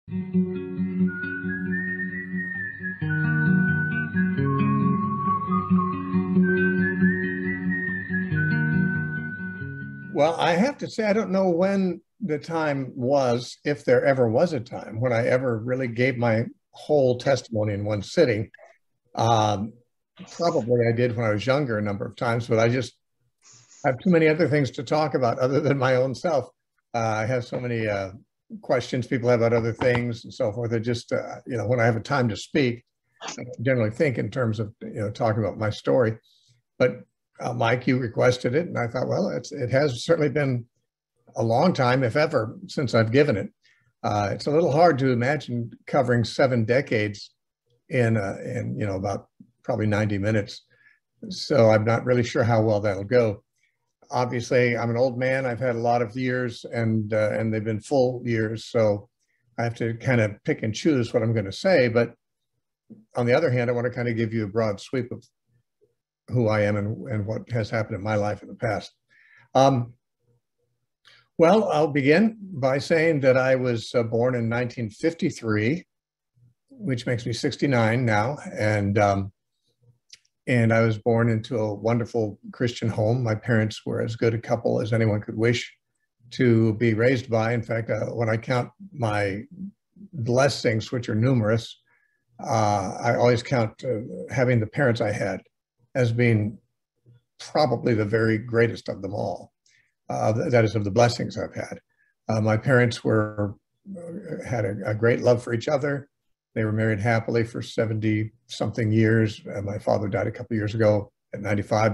Well, I have to say, I don't know when the time was, if there ever was a time when I ever really gave my whole testimony in one sitting. Um, Probably I did when I was younger a number of times, but I just have too many other things to talk about other than my own self. I have so many questions people have about other things and so forth. It just, when I have a time to speak, I generally think in terms of, talking about my story. But Mike, you requested it, and I thought, well, it has certainly been a long time, if ever, since I've given it. It's a little hard to imagine covering 7 decades in about probably 90 minutes. So I'm not really sure how well that'll go. Obviously, I'm an old man. I've had a lot of years, and they've been full years. So I have to kind of pick and choose what I'm going to say. But on the other hand, I want to kind of give you a broad sweep of who I am and what has happened in my life in the past. Um, well, I'll begin by saying that I was born in 1953, which makes me 69 now, and I was born into a wonderful Christian home. My parents were as good a couple as anyone could wish to be raised by. In fact, when I count my blessings, which are numerous, I always count having the parents I had as being probably the very greatest of them all. That is, of the blessings I've had. My parents had a great love for each other. They were married happily for 70 something years. My father died a couple of years ago at 95,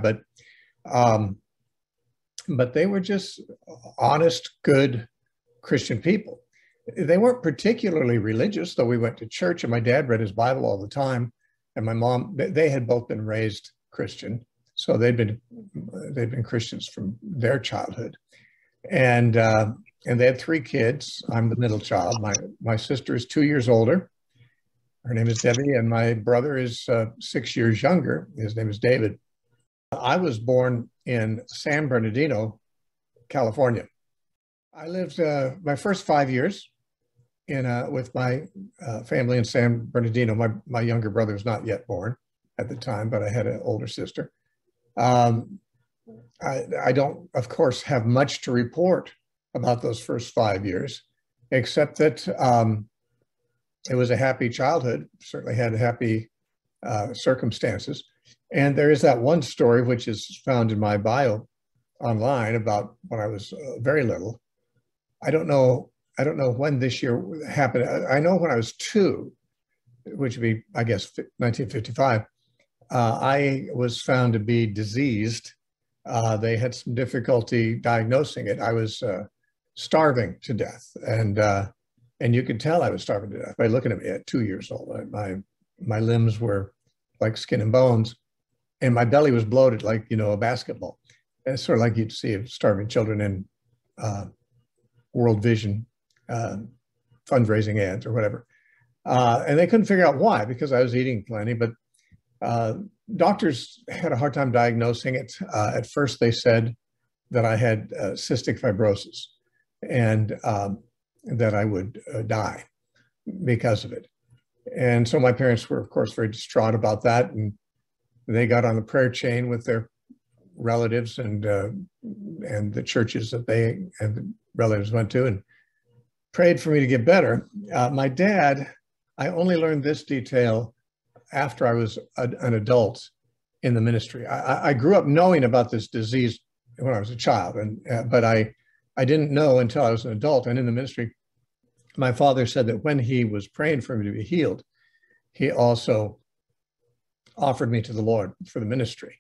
but they were just honest, good Christian people. They weren't particularly religious, though we went to church and my dad read his Bible all the time. And my mom, they had both been raised Christian. So they'd been Christians from their childhood. And they had 3 kids. I'm the middle child. My sister is 2 years older. Her name is Debbie, and my brother is 6 years younger. His name is David. I was born in San Bernardino, California. I lived my first 5 years with my family in San Bernardino. My younger brother was not yet born at the time, but I had an older sister. I don't, of course, have much to report about those first 5 years, except that it was a happy childhood, certainly had happy circumstances. And there is that one story, which is found in my bio online, about when I was very little. I don't know when this year happened. I know when I was 2, which would be, I guess, 1955, I was found to be diseased. They had some difficulty diagnosing it. I was starving to death, and you could tell I was starving to death by looking at me at 2 years old. My limbs were like skin and bones, and my belly was bloated like, a basketball. And it's sort of like you'd see of starving children in World Vision fundraising ads or whatever. And they couldn't figure out why, because I was eating plenty, but doctors had a hard time diagnosing it. At first, they said that I had cystic fibrosis and that I would die because of it. And so my parents were, of course, very distraught about that. And they got on the prayer chain with their relatives and the churches that they and the relatives went to and prayed for me to get better. My dad, I only learned this detail after I was an adult in the ministry. I grew up knowing about this disease when I was a child, but I didn't know until I was an adult and in the ministry. My father said that when he was praying for me to be healed, he also offered me to the Lord for the ministry,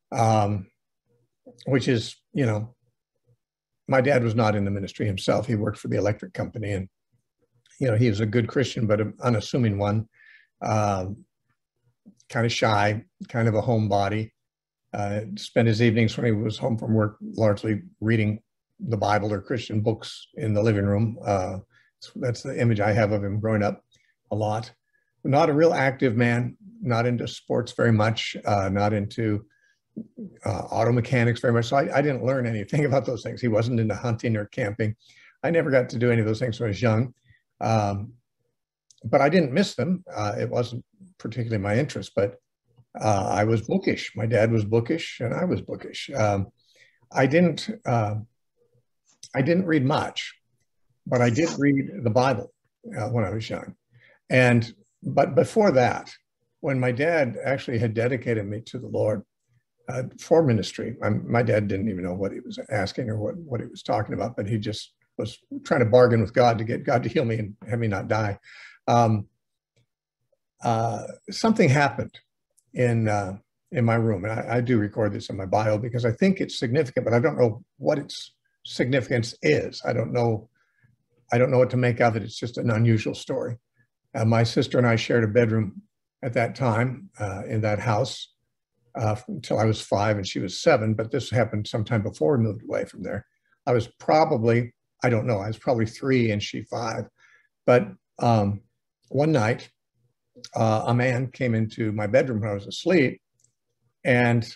which is, my dad was not in the ministry himself. He worked for the electric company, and, he was a good Christian, but an unassuming one, kind of shy, kind of a homebody. Spent his evenings when he was home from work largely reading the Bible or Christian books in the living room. That's the image I have of him growing up a lot. Not a real active man, not into sports very much, not into auto mechanics very much. So I didn't learn anything about those things. He wasn't into hunting or camping. I never got to do any of those things when I was young. but I didn't miss them. It wasn't particularly my interest, but I was bookish. My dad was bookish, and I was bookish. I didn't. I didn't read much, but I did read the Bible when I was young. And but before that, when my dad actually had dedicated me to the Lord for ministry, my dad didn't even know what he was asking or what he was talking about, but he just was trying to bargain with God to get God to heal me and have me not die. Um, Something happened in my room, and I do record this in my bio because I think it's significant, but I don't know what its significance is. I don't know what to make of it. It's just an unusual story. My sister and I shared a bedroom at that time in that house until I was 5 and she was 7, but this happened sometime before we moved away from there. I was probably, I don't know, I was probably 3 and she 5. But one night, a man came into my bedroom when I was asleep and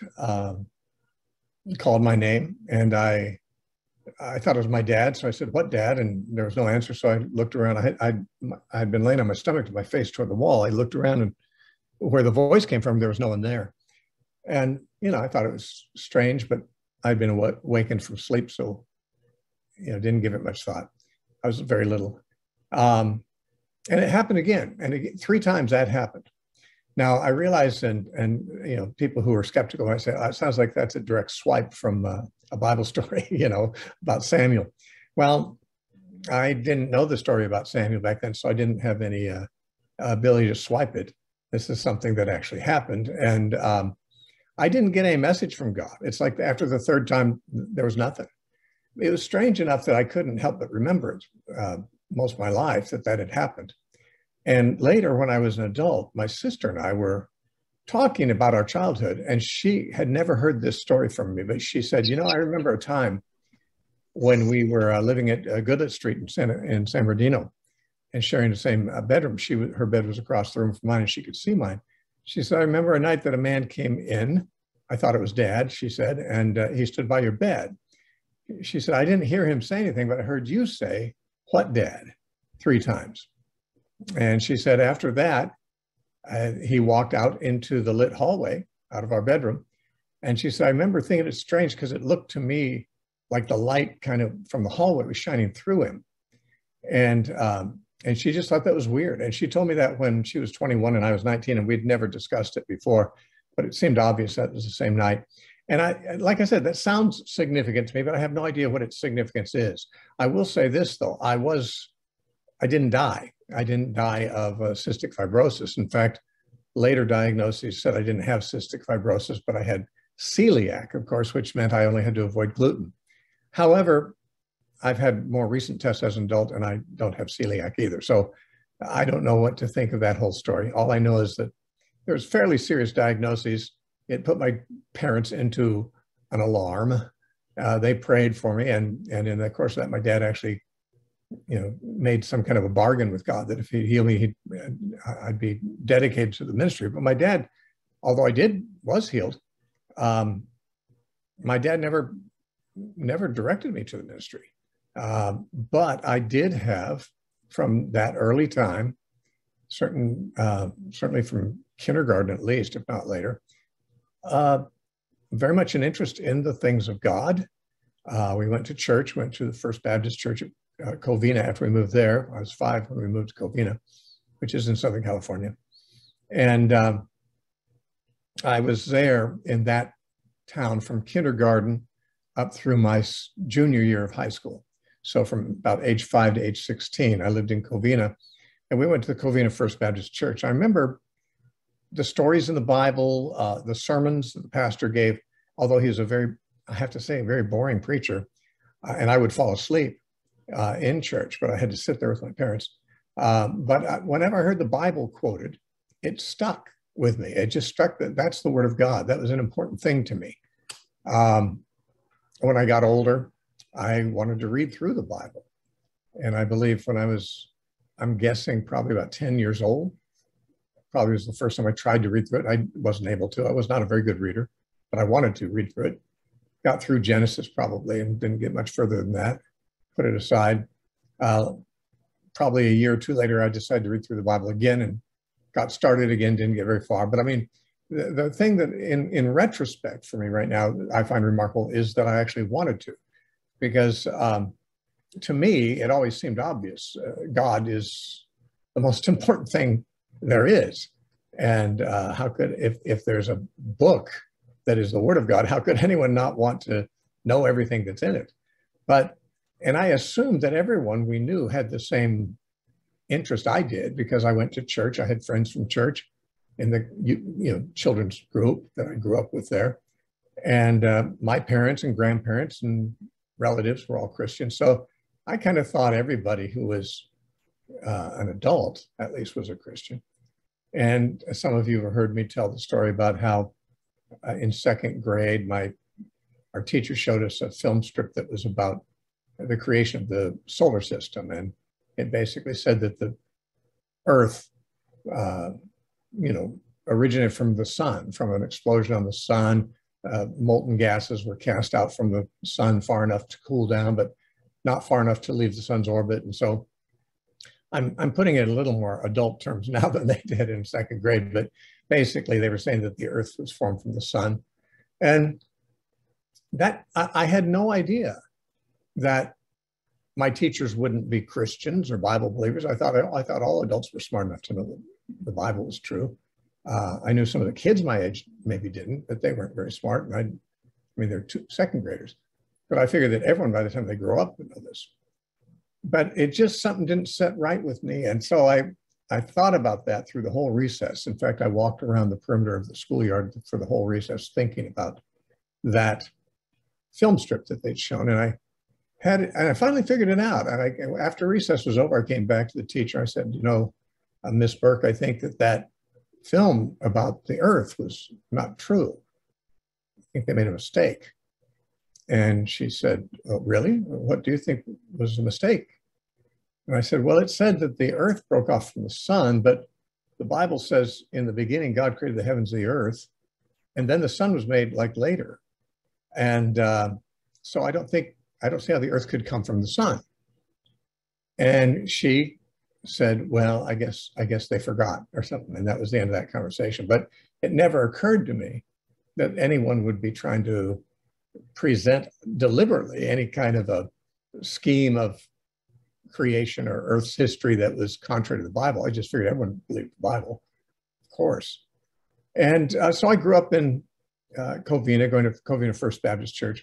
called my name, and I thought it was my dad, so I said, "What, Dad?" And there was no answer, so I looked around. I'd been laying on my stomach with my face toward the wall. I looked around, and where the voice came from, there was no one there. And, I thought it was strange, but I'd been awakened from sleep, so, didn't give it much thought. I was very little. And it happened again, and again, 3 times that happened. Now, I realized, and people who are skeptical, I say, oh, it sounds like that's a direct swipe from a Bible story, about Samuel. Well, I didn't know the story about Samuel back then, so I didn't have any ability to swipe it. This is something that actually happened, and I didn't get any message from God. It's like after the 3rd time, there was nothing. It was strange enough that I couldn't help but remember it most of my life that had happened. And later, when I was an adult, my sister and I were talking about our childhood, and she had never heard this story from me, but she said, I remember a time when we were living at Goodlett Street in San Bernardino and sharing the same bedroom. Her bed was across the room from mine, and she could see mine. She said, I remember a night that a man came in. I thought it was Dad, she said, and he stood by your bed. She said, I didn't hear him say anything, but I heard you say, "What, Dad?" 3 times. And she said, after that, he walked out into the lit hallway out of our bedroom. And she said, I remember thinking it's strange because it looked to me like the light kind of from the hallway was shining through him. And she just thought that was weird. And she told me that when she was 21 and I was 19, and we'd never discussed it before, but it seemed obvious that it was the same night. And like I said, that sounds significant to me, but I have no idea what its significance is. I will say this, though. I didn't die. I didn't die of cystic fibrosis. In fact, later diagnoses said I didn't have cystic fibrosis, but I had celiac, of course, which meant I only had to avoid gluten. However, I've had more recent tests as an adult, and I don't have celiac either. So I don't know what to think of that whole story. All I know is that there was fairly serious diagnoses. It put my parents into an alarm. They prayed for me, and in the course of that, my dad actually made some kind of a bargain with God that if he'd heal me, I'd be dedicated to the ministry. But my dad, although I was healed, my dad never directed me to the ministry. But I did have, from that early time, certainly from kindergarten at least, if not later, very much an interest in the things of God. We went to church, went to the First Baptist Church at Covina after we moved there. I was 5 when we moved to Covina, which is in Southern California. And I was there in that town from kindergarten up through my junior year of high school. So from about age 5 to age 16, I lived in Covina, and we went to the Covina First Baptist Church. I remember the stories in the Bible, the sermons that the pastor gave, although he was I have to say, a very boring preacher, and I would fall asleep in church, but I had to sit there with my parents. But whenever I heard the Bible quoted, it stuck with me. It just struck that that's the word of God. That was an important thing to me. When I got older, I wanted to read through the Bible. And I believe when I'm guessing probably about 10 years old, probably was the first time I tried to read through it. I wasn't able to. I was not a very good reader, but I wanted to read through it. Got through Genesis probably and didn't get much further than that. Put it aside. probably a year or two later, I decided to read through the Bible again and got started again, didn't get very far. But I mean, the thing that in retrospect for me right now, I find remarkable is that I actually wanted to, because to me, it always seemed obvious. God is the most important thing there is. And how could, if there's a book that is the Word of God, how could anyone not want to know everything that's in it? And I assumed that everyone we knew had the same interest I did, because I went to church. I had friends from church in the children's group that I grew up with there. And my parents and grandparents and relatives were all Christians. So I kind of thought everybody who was an adult, at least, was a Christian. And some of you have heard me tell the story about how in second grade, our teacher showed us a film strip that was about the creation of the solar system. And it basically said that the Earth, originated from the sun, from an explosion on the sun. Molten gases were cast out from the sun far enough to cool down, but not far enough to leave the sun's orbit. And so I'm putting it in a little more adult terms now than they did in second grade, but basically they were saying that the Earth was formed from the sun. And that I had no idea that my teachers wouldn't be Christians or Bible believers. I thought all adults were smart enough to know that the Bible was true. I knew some of the kids my age maybe didn't, but they weren't very smart. And I mean, they're second graders, but I figured that everyone by the time they grow up would know this. But it just, something didn't set right with me. And so I thought about that through the whole recess. In fact, I walked around the perimeter of the schoolyard for the whole recess thinking about that film strip that they'd shown. And I finally figured it out. And after recess was over, I came back to the teacher. I said, Miss Burke, I think that film about the Earth was not true. I think they made a mistake. And she said, oh, really? What do you think was the mistake? And I said, well, it said that the Earth broke off from the sun, but the Bible says in the beginning, God created the heavens and the earth, and then the sun was made like later. And so I don't see how the Earth could come from the sun. And she said, well, I guess they forgot or something. And that was the end of that conversation. But it never occurred to me that anyone would be trying to present deliberately any kind of a scheme of creation or Earth's history that was contrary to the Bible. I just figured everyone believed the Bible, of course. And so I grew up in Covina, going to Covina First Baptist Church.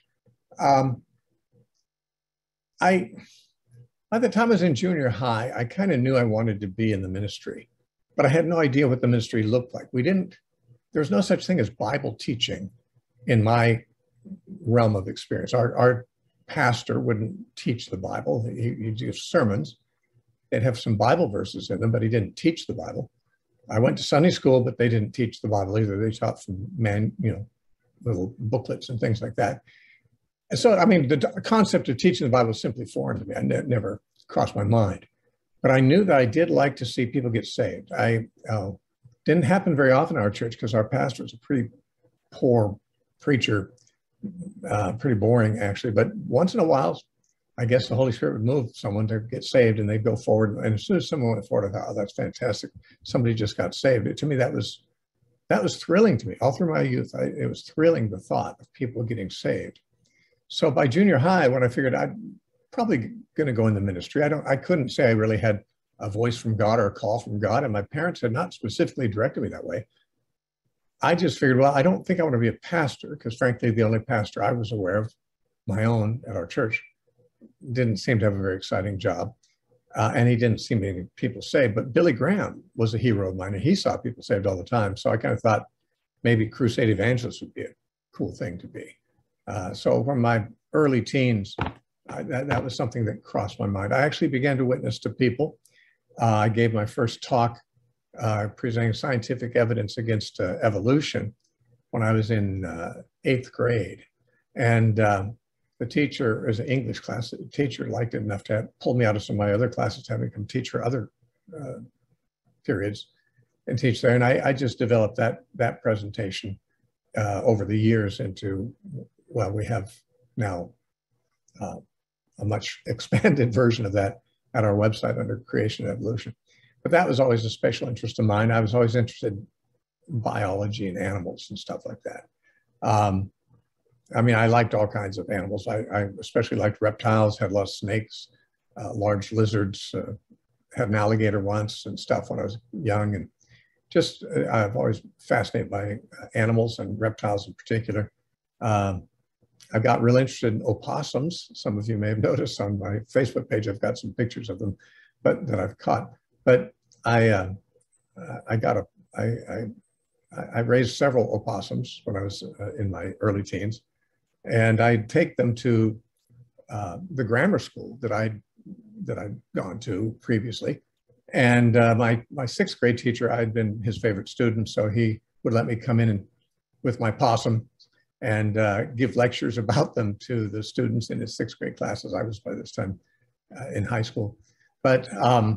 By the time I was in junior high, I kind of knew I wanted to be in the ministry, but I had no idea what the ministry looked like. There's no such thing as Bible teaching in my realm of experience. Our pastor wouldn't teach the Bible. He'd give sermons. They'd have some Bible verses in them, but he didn't teach the Bible. I went to Sunday school, but they didn't teach the Bible either. They taught from little booklets and things like that. And so, I mean, the concept of teaching the Bible was simply foreign to me. It never crossed my mind. But I knew that I did like to see people get saved. Didn't happen very often in our church because our pastor was a pretty poor preacher, pretty boring actually. But once in a while, I guess the Holy Spirit would move someone to get saved and they'd go forward. And as soon as someone went forward, I thought, oh, that's fantastic. Somebody just got saved. To me, that was thrilling to me. All through my youth, it was thrilling, the thought of people getting saved. So by junior high, when I figured I'm probably going to go in the ministry, I couldn't say I really had a voice from God or a call from God. And my parents had not specifically directed me that way. I just figured, well, I don't think I want to be a pastor because frankly, the only pastor I was aware of, my own at our church, didn't seem to have a very exciting job. And he didn't see many people saved, but Billy Graham was a hero of mine and he saw people saved all the time. So I kind of thought maybe crusade evangelist would be a cool thing to be. So from my early teens, that was something that crossed my mind. I actually began to witness to people. I gave my first talk presenting scientific evidence against evolution when I was in 8th grade. And the teacher, as an English class, the teacher liked it enough to pull me out of some of my other classes to have me come teach her other periods and teach there. And I just developed that presentation over the years into, well, we have now a much expanded version of that at our website under Creation and Evolution. But that was always a special interest of mine. I was always interested in biology and animals and stuff like that. I mean, I liked all kinds of animals. I especially liked reptiles, had a lot of snakes, large lizards, had an alligator once and stuff when I was young. And just, I've always fascinated by animals and reptiles in particular. I got real interested in opossums. Some of you may have noticed on my Facebook page, I've got some pictures of them, but that I've caught. But I raised several opossums when I was in my early teens, and I'd take them to the grammar school that I'd gone to previously. And my sixth grade teacher, I'd been his favorite student, so he would let me come in and, with my possum and give lectures about them to the students in his sixth grade classes. I was by this time in high school. But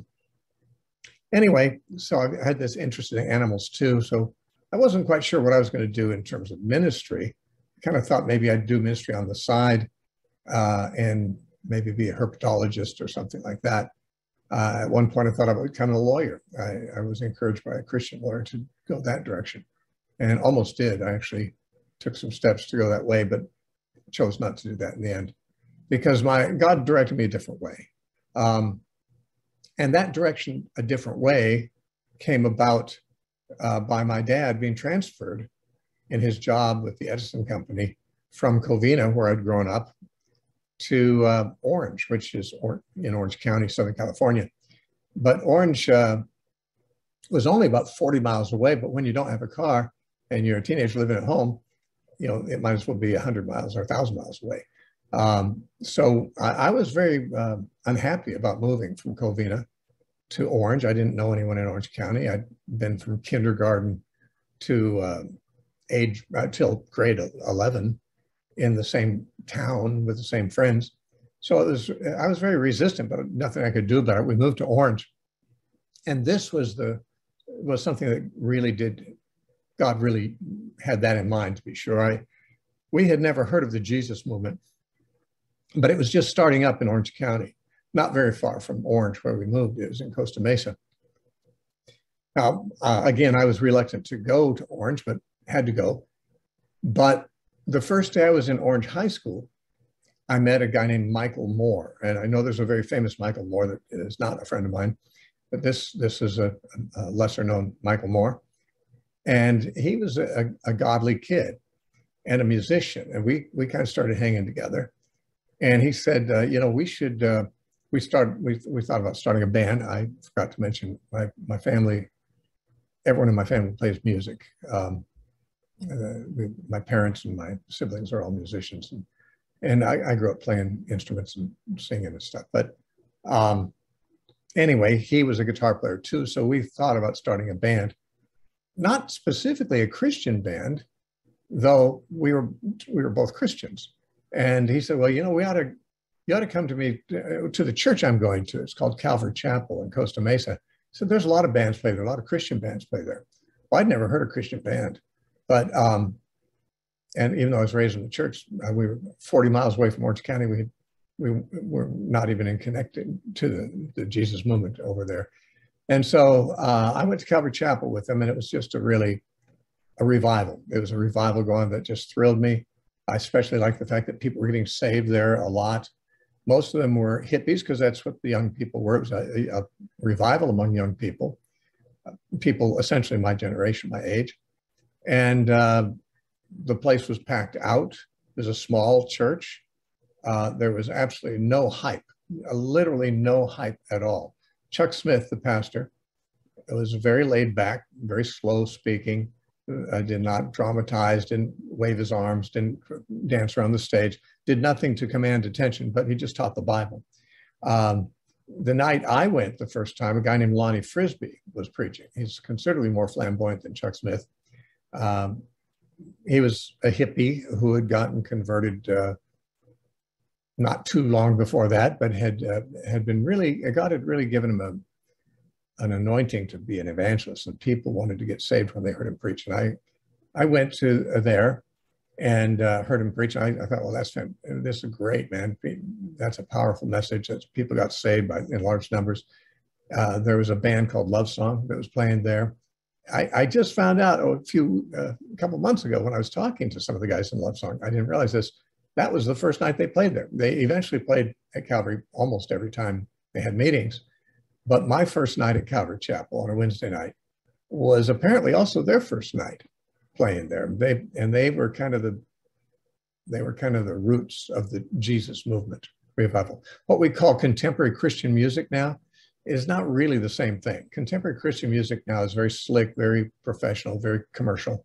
anyway, so I had this interest in animals too. So I wasn't quite sure what I was going to do in terms of ministry. I kind of thought maybe I'd do ministry on the side and maybe be a herpetologist or something like that. At one point, I thought I would become a lawyer. I was encouraged by a Christian lawyer to go that direction, and almost did. I actually took some steps to go that way, but chose not to do that in the end because God directed me a different way. And that direction, a different way, came about by my dad being transferred in his job with the Edison Company from Covina, where I'd grown up, to Orange, which is in Orange County, Southern California. But Orange was only about 40 miles away, but when you don't have a car and you're a teenager living at home, you know, it might as well be 100 miles or 1,000 miles away. So I was very unhappy about moving from Covina to Orange. I didn't know anyone in Orange County. I'd been from kindergarten to till grade 11 in the same town with the same friends. So I was very resistant, but nothing I could do about it. We moved to Orange. And this was something that really God really had that in mind, to be sure. We had never heard of the Jesus movement, but it was just starting up in Orange County, not very far from Orange where we moved. It was in Costa Mesa. Now, again, I was reluctant to go to Orange, but had to go. But the first day I was in Orange High School, I met a guy named Michael Moore. And I know there's a very famous Michael Moore that is not a friend of mine, but this is a lesser known Michael Moore. And he was a godly kid and a musician. And we kind of started hanging together. And he said, you know, we thought about starting a band. I forgot to mention my family, everyone in my family plays music. My parents and my siblings are all musicians. And I grew up playing instruments and singing and stuff. But anyway, he was a guitar player too. So we thought about starting a band, not specifically a Christian band, though we were both Christians. And he said, well, you know, you ought to come to me to the church I'm going to. It's called Calvary Chapel in Costa Mesa. So there's a lot of bands play there, a lot of Christian bands play there. Well, I'd never heard a Christian band, but and even though I was raised in the church, we were 40 miles away from Orange County. We were not even connected to the Jesus movement over there. And so I went to Calvary Chapel with them, and it was just a revival. It was a revival going that just thrilled me. I especially liked the fact that people were getting saved there a lot. Most of them were hippies because that's what the young people were. It was a revival among young people, people essentially my generation, my age. And the place was packed out. It was a small church. There was absolutely no hype, literally no hype at all. Chuck Smith, the pastor, was very laid back, very slow speaking, did not dramatize, didn't wave his arms, didn't dance around the stage, did nothing to command attention, but he just taught the Bible. The night I went the first time, a guy named Lonnie Frisbee was preaching. He's considerably more flamboyant than Chuck Smith. He was a hippie who had gotten converted not too long before that, but had been God had really given him an anointing to be an evangelist, and people wanted to get saved when they heard him preach. And I went to there, and heard him preach. I thought, well, this is great, man. That's a powerful message. That people got saved in large numbers. There was a band called Love Song that was playing there. I just found out a couple months ago when I was talking to some of the guys in Love Song. I didn't realize this. That was the first night they played there. They eventually played at Calvary almost every time they had meetings. But my first night at Calvary Chapel on a Wednesday night was apparently also their first night playing there. They were kind of the roots of the Jesus movement revival. What we call contemporary Christian music now is not really the same thing. Contemporary Christian music now is very slick, very professional, very commercial.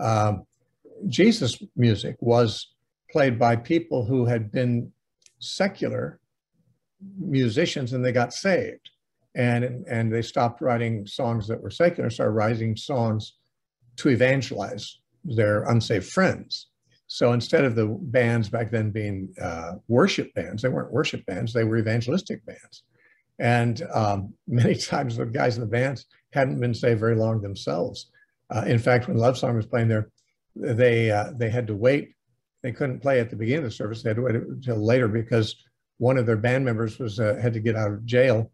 Jesus music was played by people who had been secular musicians and they got saved. And they stopped writing songs that were secular, started writing songs to evangelize their unsaved friends. So instead of the bands back then being worship bands, they weren't worship bands, they were evangelistic bands. And many times the guys in the bands hadn't been saved very long themselves. In fact, when Love Song was playing there, they had to wait. They couldn't play at the beginning of the service. They had to wait until later because one of their band members had to get out of jail.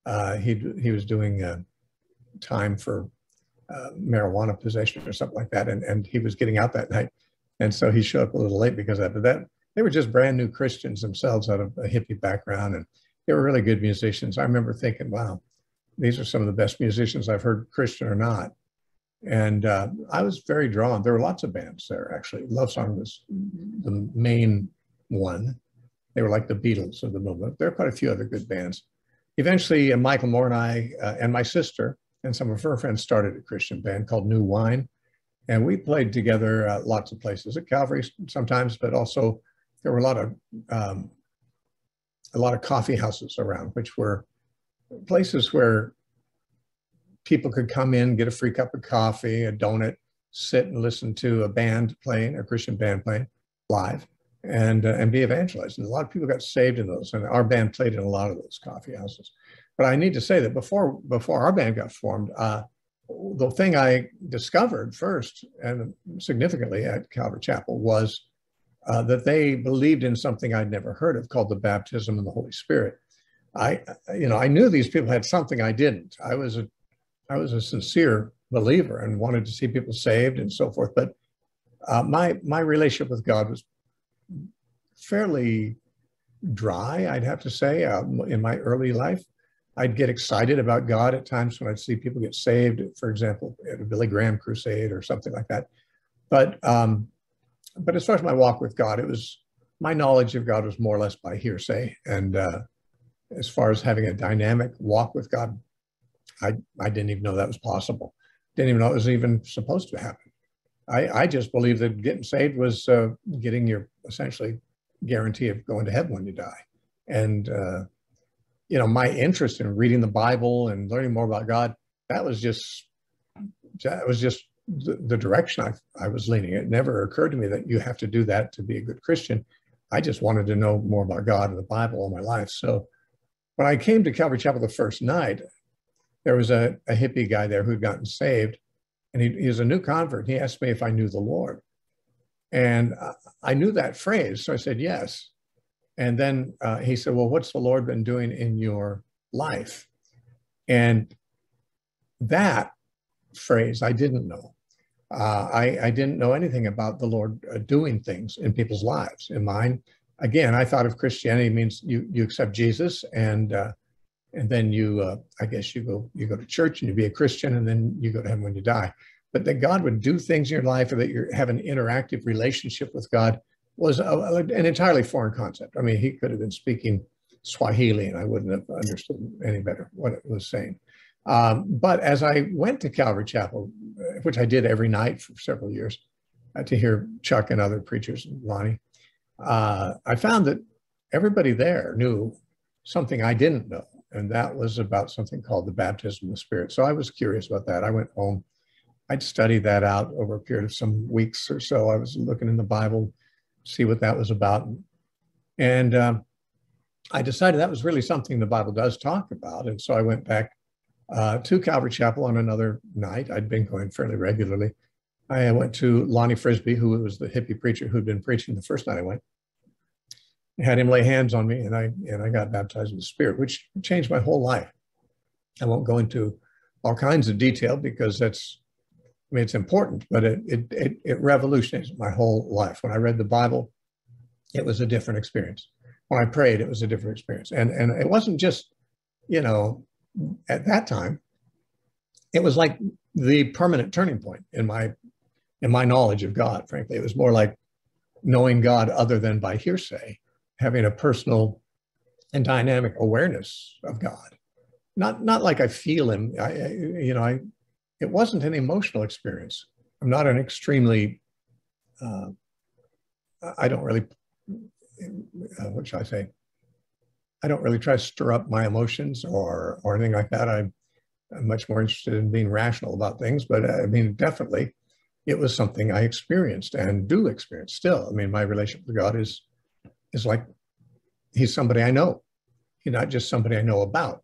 He was doing time for marijuana possession or something like that, and he was getting out that night, and so he showed up a little late because of that. But they were just brand new Christians themselves out of a hippie background, and they were really good musicians. I remember thinking, wow, these are some of the best musicians I've heard, Christian or not. And I was very drawn. There were lots of bands there, actually. Love Song was the main one. They were like the Beatles of the movement. There are quite a few other good bands. Eventually, Michael Moore and I and my sister and some of her friends started a Christian band called New Wine. And we played together lots of places at Calvary sometimes, but also there were a lot of coffee houses around, which were places where people could come in, get a free cup of coffee, a donut, sit and listen to a band playing, a Christian band playing live, and be evangelized. And a lot of people got saved in those, and our band played in a lot of those coffee houses. But I need to say that before our band got formed, the thing I discovered first and significantly at Calvary Chapel was that they believed in something I'd never heard of called the baptism of the Holy Spirit. I knew these people had something I didn't. I was a sincere believer and wanted to see people saved and so forth. But my relationship with God was fairly dry, I'd have to say. In my early life, I'd get excited about God at times when I'd see people get saved, for example, at a Billy Graham crusade or something like that. But as far as my walk with God, my knowledge of God was more or less by hearsay. And as far as having a dynamic walk with God, I didn't even know that was possible. Didn't even know it was even supposed to happen. I just believed that getting saved was getting your essentially guarantee of going to heaven when you die. And, my interest in reading the Bible and learning more about God, that was just the direction I was leaning. It never occurred to me that you have to do that to be a good Christian. I just wanted to know more about God and the Bible all my life. So when I came to Calvary Chapel the first night, there was a hippie guy there who'd gotten saved, and he was a new convert. He asked me if I knew the Lord. And I knew that phrase, so I said yes. And then he said, well, what's the Lord been doing in your life? And that phrase I didn't know. I didn't know anything about the Lord doing things in people's lives. In mine, again, I thought of Christianity means you accept Jesus, and then I guess you go to church and you be a Christian, and then you go to heaven when you die. But that God would do things in your life, or that you have an interactive relationship with God, was an entirely foreign concept. I mean, he could have been speaking Swahili, and I wouldn't have understood any better what it was saying. But as I went to Calvary Chapel, which I did every night for several years, to hear Chuck and other preachers, and Lonnie, I found that everybody there knew something I didn't know, and that was about something called the baptism of the Spirit. So I was curious about that. I went home. I'd studied that out over a period of some weeks or so. I was looking in the Bible, see what that was about. And I decided that was really something the Bible does talk about. And so I went back to Calvary Chapel on another night. I'd been going fairly regularly. I went to Lonnie Frisbee, who was the hippie preacher who'd been preaching the first night I went. I had him lay hands on me, and I got baptized in the Spirit, which changed my whole life. I won't go into all kinds of detail because I mean, it's important, but it revolutionized my whole life. When I read the Bible, it was a different experience. When I prayed, it was a different experience. And it wasn't just, you know, at that time, it was like the permanent turning point in my knowledge of God, frankly. It was more like knowing God other than by hearsay, having a personal and dynamic awareness of God. Not like I feel him. It wasn't an emotional experience. I'm not an extremely, uh, I don't really, what should I say? I don't really try to stir up my emotions or anything like that. I'm much more interested in being rational about things. But I mean, definitely, it was something I experienced and do experience still. I mean, my relationship with God is like he's somebody I know. He's not just somebody I know about,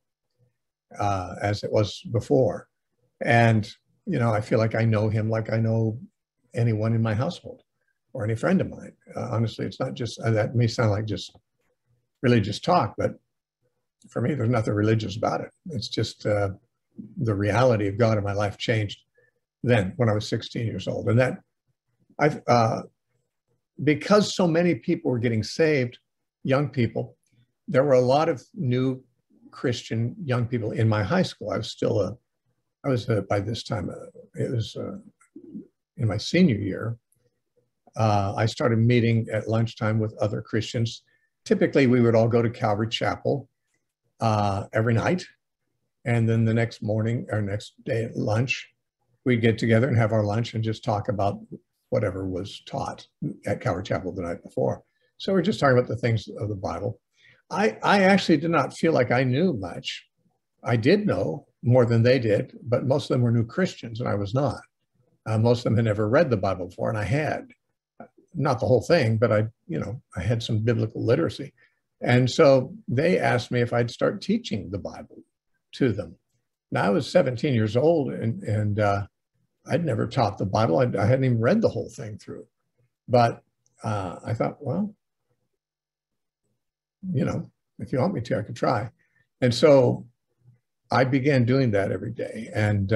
as it was before. And I feel like I know him like I know anyone in my household or any friend of mine. Honestly, it's not just that may sound like just religious talk, but for me, there's nothing religious about it. It's just the reality of God in my life changed then when I was 16 years old. And that I've, because so many people were getting saved, young people, there were a lot of new Christian young people in my high school. I was by this time, it was in my senior year. I started meeting at lunchtime with other Christians. Typically, we would all go to Calvary Chapel every night. And then the next morning or next day at lunch, we'd get together and have our lunch and just talk about whatever was taught at Calvary Chapel the night before. So we're just talking about the things of the Bible. I actually did not feel like I knew much. I did know more than they did, but most of them were new Christians and I was not. Most of them had never read the Bible before, and I had. Not the whole thing, but I had some biblical literacy. And so they asked me if I'd start teaching the Bible to them. Now I was 17 years old and I'd never taught the Bible. I hadn't even read the whole thing through. But I thought, well, if you want me to, I could try. And so I began doing that every day. And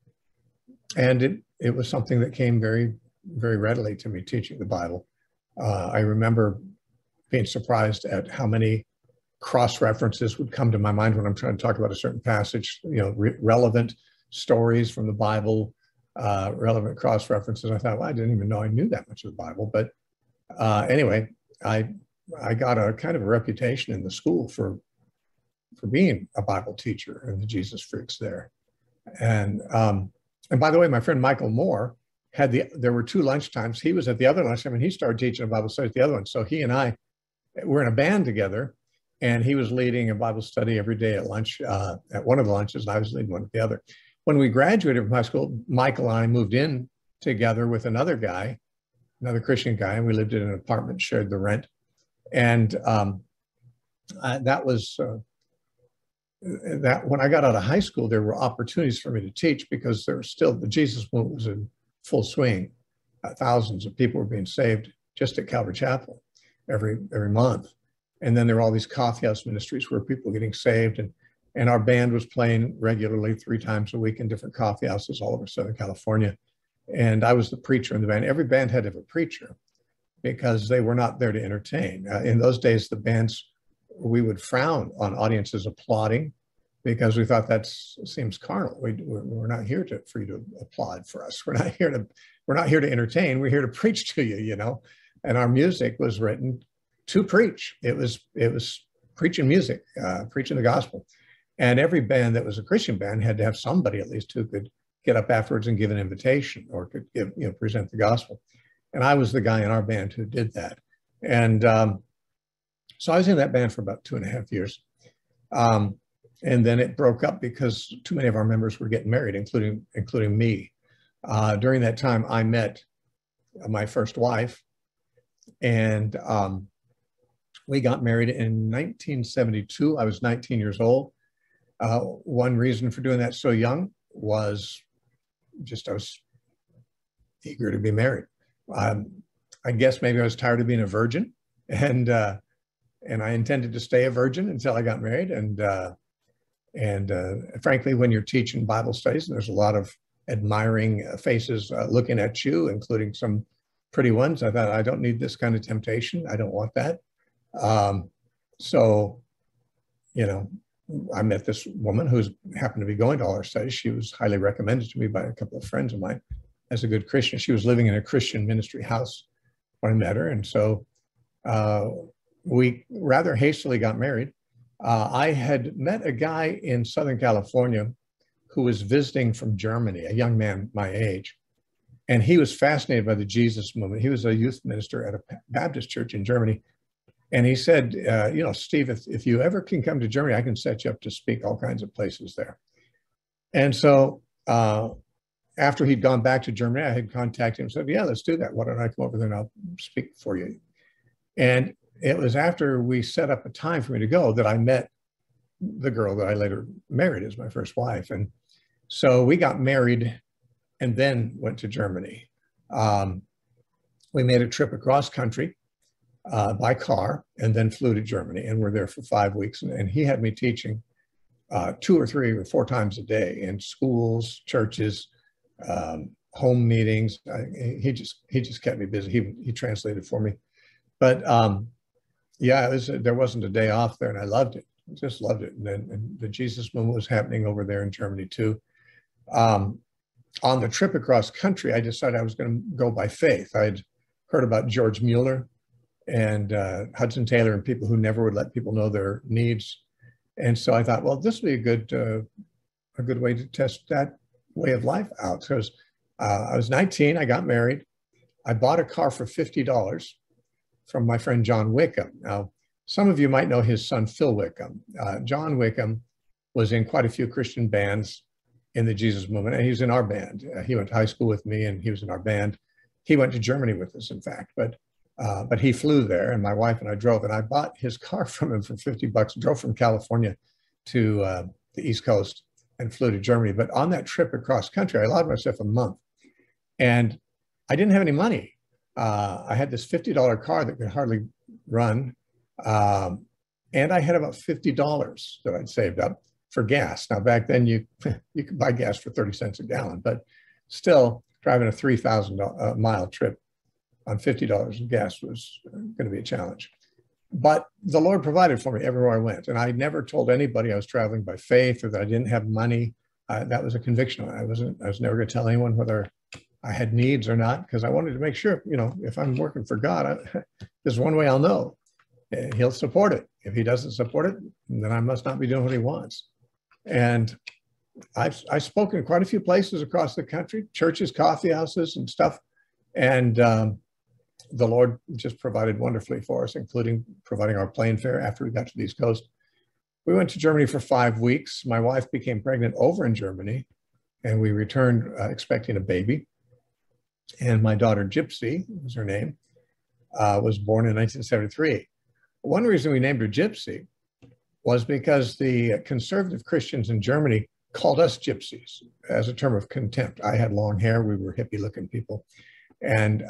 it was something that came very, very readily to me, teaching the Bible. I remember being surprised at how many cross references would come to my mind when I'm trying to talk about a certain passage, relevant stories from the Bible, relevant cross references. I thought, well, I didn't even know I knew that much of the Bible. But anyway, I got a kind of a reputation in the school for being a Bible teacher and the Jesus freaks there. And by the way, my friend Michael Moore there were two lunchtimes. He was at the other lunchtime and he started teaching a Bible study at the other one. So he and I were in a band together, and he was leading a Bible study every day at lunch, at one of the lunches, and I was leading one at the other. When we graduated from high school, Michael and I moved in together with another guy, another Christian guy, and we lived in an apartment, shared the rent. And that was that when I got out of high school, there were opportunities for me to teach because there was still the Jesus movement was in full swing. Thousands of people were being saved just at Calvary Chapel every month. And then there were all these coffee house ministries where people were getting saved. And our band was playing regularly 3 times a week in different coffee houses all over Southern California. And I was the preacher in the band. Every band had to have a preacher because they were not there to entertain. In those days, the bands, we would frown on audiences applauding because we thought that seems carnal. We're not here for you to applaud for us. We're not here to entertain. We're here to preach to you, And our music was written to preach. It was preaching music, preaching the gospel. And every band that was a Christian band had to have somebody at least who could get up afterwards and give an invitation or could present the gospel. And I was the guy in our band who did that. And so I was in that band for about 2.5 years. And then it broke up because too many of our members were getting married, including me. During that time, I met my first wife, and we got married in 1972. I was 19 years old. One reason for doing that so young was just I was eager to be married. I guess maybe I was tired of being a virgin, and I intended to stay a virgin until I got married. And frankly, when you're teaching Bible studies, there's a lot of admiring faces looking at you, including some pretty ones. I thought, I don't need this kind of temptation. I don't want that. So, you know, I met this woman who's happened to be going to all our studies. She was highly recommended to me by a couple of friends of mine as a good Christian. She was living in a Christian ministry house when I met her. And so we rather hastily got married. I had met a guy in Southern California who was visiting from Germany, a young man my age. And he was fascinated by the Jesus movement. He was a youth minister at a Baptist church in Germany. And he said, you know, Steve, if you ever can come to Germany, I can set you up to speak all kinds of places there. And so after he'd gone back to Germany, I had contacted him and said, yeah, let's do that. Why don't I come over there and I'll speak for you? And it was after we set up a time for me to go that I met the girl that I later married as my first wife. And so we got married and then went to Germany. We made a trip across country by car and then flew to Germany and were there for 5 weeks. And he had me teaching 2 or 3 or 4 times a day in schools, churches, home meetings. He just kept me busy. He translated for me. But yeah, there wasn't a day off there, and I loved it. I just loved it. And the Jesus movement was happening over there in Germany too. On the trip across country, I decided I was going to go by faith. I'd heard about George Mueller and Hudson Taylor and people who never would let people know their needs. And so I thought, well, this would be a good way to test that way of life out. Because I was 19, I got married. I bought a car for $50 from my friend John Wickham. Now, some of you might know his son, Phil Wickham. John Wickham was in quite a few Christian bands in the Jesus movement, and he's in our band. He went to high school with me, and he was in our band. He went to Germany with us, in fact, but he flew there, and my wife and I drove, and I bought his car from him for $50, drove from California to the East Coast and flew to Germany. But on that trip across country, I allowed myself a month, and I didn't have any money. I had this $50 car that could hardly run, and I had about $50 that I'd saved up for gas. Now, back then, you could buy gas for 30 cents a gallon, but still, driving a 3,000 mile trip on $50 in gas was going to be a challenge. But the Lord provided for me everywhere I went. And I never told anybody I was traveling by faith or that I didn't have money. That was a conviction. I was never going to tell anyone whether I had needs or not, because I wanted to make sure, you know, if I'm working for God, there's one way I'll know. He'll support it. If he doesn't support it, then I must not be doing what he wants. And I've spoken in quite a few places across the country, churches, coffee houses and stuff. And the Lord just provided wonderfully for us, including providing our plane fare after we got to the East Coast. We went to Germany for 5 weeks. My wife became pregnant over in Germany, and we returned expecting a baby. And my daughter, Gypsy, was her name, was born in 1973. One reason we named her Gypsy was because the conservative Christians in Germany called us gypsies as a term of contempt. I had long hair. We were hippie-looking people. And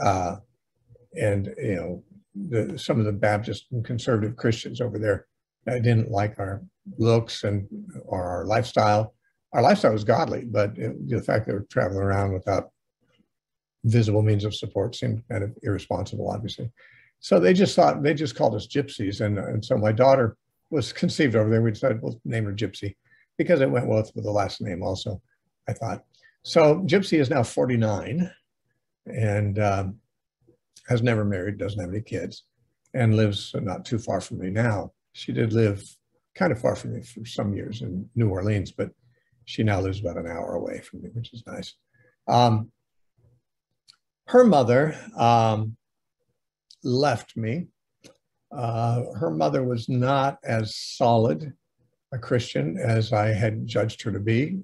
you know, some of the Baptist and conservative Christians over there didn't like our looks or our lifestyle. Our lifestyle was godly, but the fact that we're traveling around without visible means of support seemed kind of irresponsible, obviously. So they just called us gypsies. And so my daughter was conceived over there. We decided we'll name her Gypsy because it went well with the last name also, I thought. So Gypsy is now 49 and has never married, doesn't have any kids, and lives not too far from me now. She did live kind of far from me for some years in New Orleans, but she now lives about an hour away from me, which is nice. Her mother left me. Her mother was not as solid a Christian as I had judged her to be.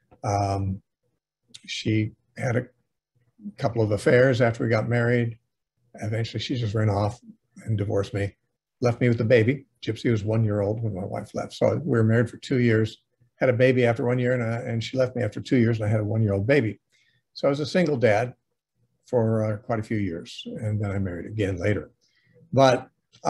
She had a couple of affairs after we got married. Eventually, she just ran off and divorced me, left me with a baby. Gypsy was 1 year old when my wife left. So we were married for 2 years, had a baby after 1 year, and she left me after 2 years, and I had a 1 year old baby. So I was a single dad. for quite a few years, and then I married again later. But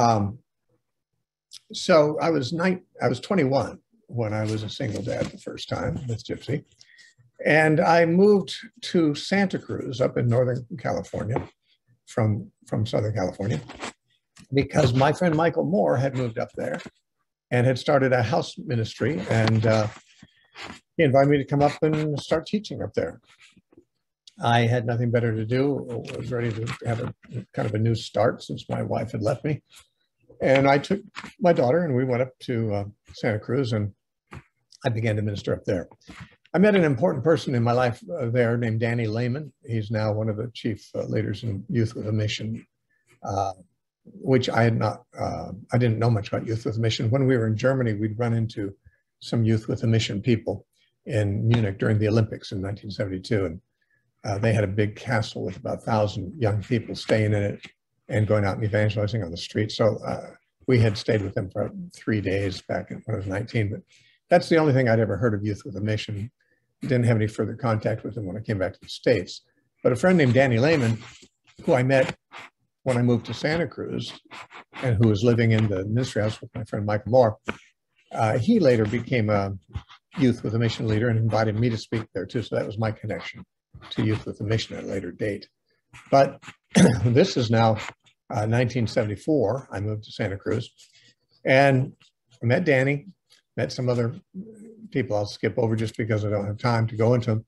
so I was 21 when I was a single dad the first time with Gypsy. And I moved to Santa Cruz up in Northern California from Southern California because my friend Michael Moore had moved up there and had started a house ministry. And he invited me to come up and start teaching up there. I had nothing better to do. I was ready to have a kind of a new start since my wife had left me. And I took my daughter and we went up to Santa Cruz, and I began to minister up there. I met an important person in my life there named Danny Lehman. He's now one of the chief leaders in Youth with a Mission, which I didn't know much about Youth with a Mission. When we were in Germany, we'd run into some Youth with a Mission people in Munich during the Olympics in 1972. And they had a big castle with about 1,000 young people staying in it and going out and evangelizing on the street. So we had stayed with them for 3 days back when I was 19, but that's the only thing I'd ever heard of Youth with a Mission. Didn't have any further contact with them when I came back to the States. But a friend named Danny Lehman, who I met when I moved to Santa Cruz and who was living in the ministry house with my friend Michael Moore, he later became a Youth with a Mission leader and invited me to speak there too. So that was my connection to Youth with a Mission at a later date. But this is now 1974. I moved to Santa Cruz and I met Danny, met some other people I'll skip over just because I don't have time to go into them.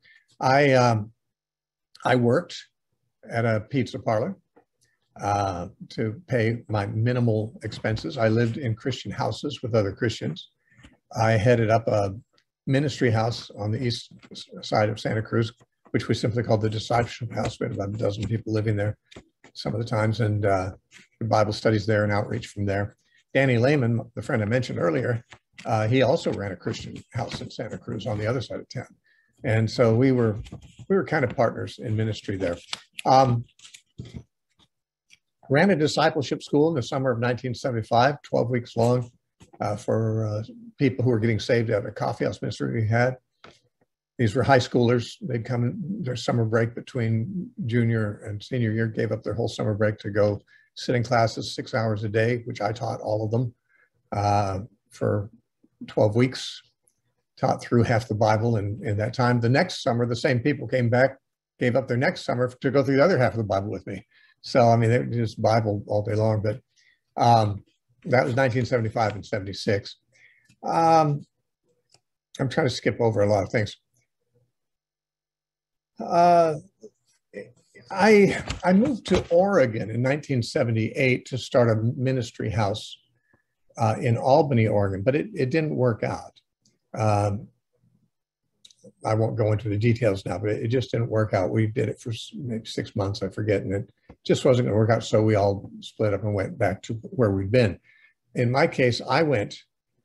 I worked at a pizza parlor to pay my minimal expenses. I lived in Christian houses with other Christians. I headed up a ministry house on the east side of Santa Cruz, which we simply called the Discipleship House. We had about a dozen people living there some of the times, and Bible studies there and outreach from there. Danny Lehman, the friend I mentioned earlier, he also ran a Christian house in Santa Cruz on the other side of town. And so we were kind of partners in ministry there. Ran a discipleship school in the summer of 1975, 12 weeks long, for people who were getting saved out of a coffee house ministry we had. These were high schoolers. They'd come in their summer break between junior and senior year, gave up their whole summer break to go sit in classes 6 hours a day, which I taught all of them for 12 weeks, taught through half the Bible in that time. The next summer, the same people came back, gave up their next summer to go through the other half of the Bible with me. So, I mean, they were just Bible all day long, but that was 1975 and 76. I'm trying to skip over a lot of things. I moved to Oregon in 1978 to start a ministry house in Albany, Oregon, but it didn't work out. I won't go into the details now, but it just didn't work out. We did it for maybe 6 months, I forget, and it just wasn't going to work out. So we all split up and went back to where we'd been. In my case, I went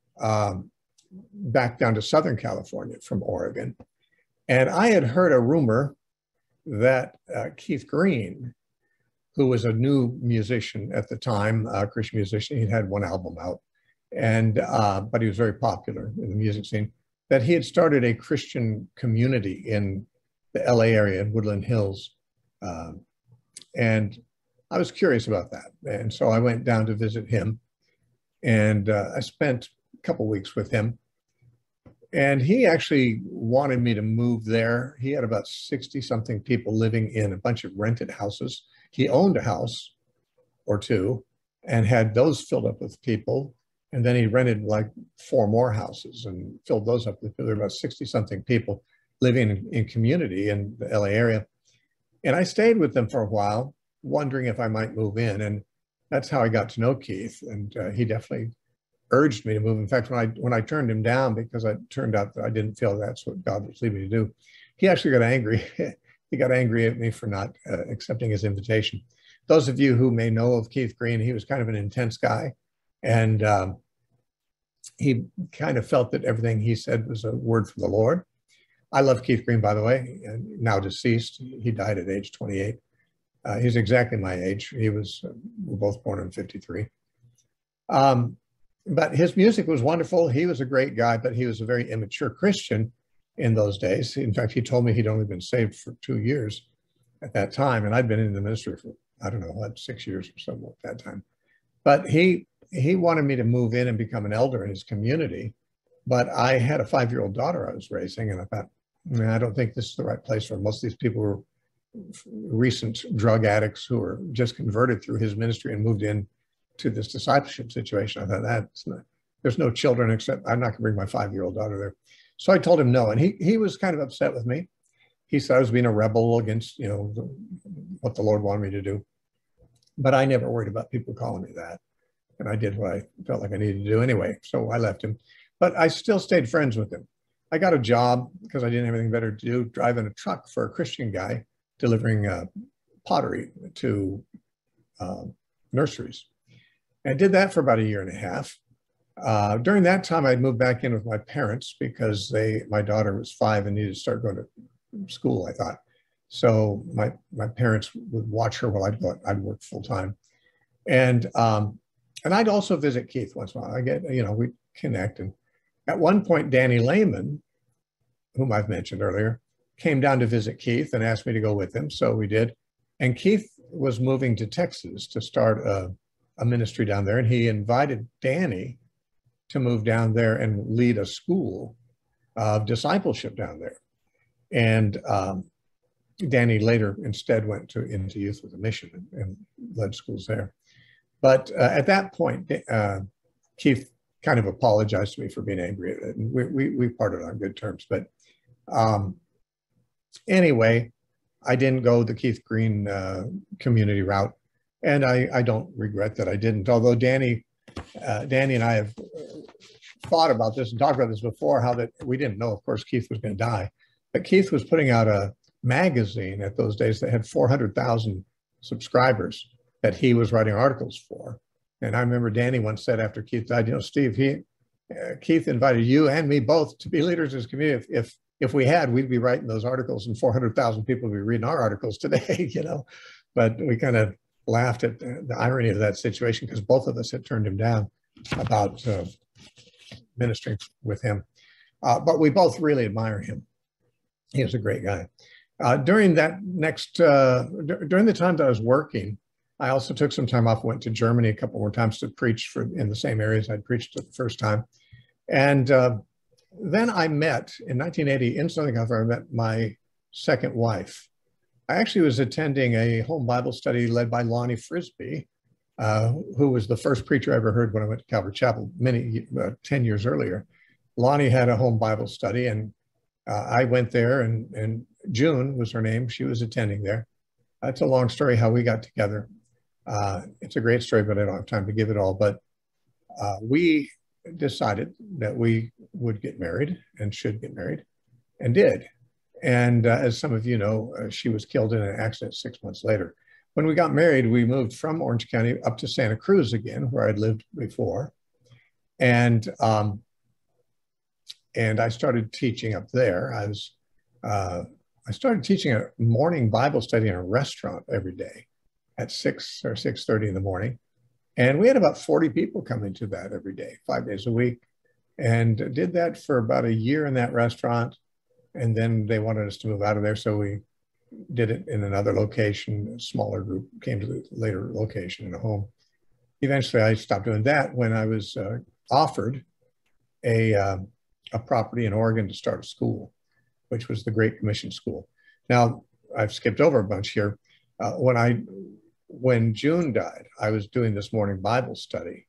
back down to Southern California from Oregon. And I had heard a rumor that Keith Green, who was a new musician at the time, a Christian musician, he'd had one album out, and but he was very popular in the music scene, that he had started a Christian community in the LA area in Woodland Hills. And I was curious about that. And so I went down to visit him, and I spent a couple weeks with him. And he actually wanted me to move there. He had about 60 something people living in a bunch of rented houses. He owned a house or two and had those filled up with people. And then he rented like 4 more houses and filled those up with, there were about 60 something people living in community in the LA area. And I stayed with them for a while, wondering if I might move in. And that's how I got to know Keith. And he definitely urged me to move. In fact, when I turned him down because it turned out that I didn't feel that's what God was leading me to do, he actually got angry. He got angry at me for not accepting his invitation. Those of you who may know of Keith Green, he was kind of an intense guy. And he kind of felt that everything he said was a word from the Lord. I love Keith Green, by the way, now deceased. He died at age 28. He's exactly my age. We're both born in 53. But his music was wonderful. He was a great guy, but he was a very immature Christian in those days. In fact, he told me he'd only been saved for 2 years. at that time, and I'd been in the ministry for, I don't know, what, 6 years or something at that time. But he wanted me to move in and become an elder in his community. But I had a 5-year-old daughter I was raising, and I thought, I don't think this is the right place for most of these people were recent drug addicts who were just converted through his ministry and moved in to this discipleship situation. I thought there's no children except I'm not going to bring my 5-year-old daughter there. So I told him no, and he was kind of upset with me. He said I was being a rebel against what the Lord wanted me to do, but I never worried about people calling me that, and I did what I felt like I needed to do anyway. So I left him, but I still stayed friends with him. I got a job because I didn't have anything better to do, driving a truck for a Christian guy delivering pottery to nurseries. I did that for about 1.5 years. During that time, I'd moved back in with my parents because my daughter was 5 and needed to start going to school, I thought. So my parents would watch her while I'd work full time. And I'd also visit Keith once in a while. We'd connect. And at one point, Danny Lehman, whom I've mentioned earlier, came down to visit Keith and asked me to go with him. So we did. And Keith was moving to Texas to start a ministry down there. And he invited Danny to move down there and lead a school of discipleship down there. And Danny later instead went into Youth with a Mission and led schools there. But at that point, Keith kind of apologized to me for being angry at it. And we parted on good terms. But anyway, I didn't go the Keith Green community route. And I don't regret that I didn't. Although Danny and I have thought about this and talked about this before, how that we didn't know, of course, Keith was going to die. But Keith was putting out a magazine at those days that had 400,000 subscribers that he was writing articles for. And I remember Danny once said after Keith died, Steve, Keith invited you and me both to be leaders in his community. If we had, we'd be writing those articles and 400,000 people would be reading our articles today, But we kind of laughed at the irony of that situation because both of us had turned him down about ministering with him. But we both really admire him. He was a great guy. During the time that I was working, I also took some time off, went to Germany a couple more times to preach in the same areas I'd preached at the first time. And then I met, in 1980, in Southern California, I met my second wife. I actually was attending a home Bible study led by Lonnie Frisbee, who was the first preacher I ever heard when I went to Calvary Chapel 10 years earlier. Lonnie had a home Bible study, and I went there, and June was her name. She was attending there. It's a long story how we got together. It's a great story, but I don't have time to give it all. But we decided that we would get married and should get married, and did. And as some of you know, she was killed in an accident 6 months later. When we got married, we moved from Orange County up to Santa Cruz again, where I'd lived before. And I started teaching up there. I started teaching a morning Bible study in a restaurant every day at 6 or 6:30 in the morning. And we had about 40 people come into that every day, 5 days a week, and did that for about 1 year in that restaurant. And then they wanted us to move out of there. So we did it in another location. A smaller group came to the later location in a home. Eventually, I stopped doing that when I was offered a property in Oregon to start a school, which was the Great Commission School. Now, I've skipped over a bunch here. When June died, I was doing this morning Bible study.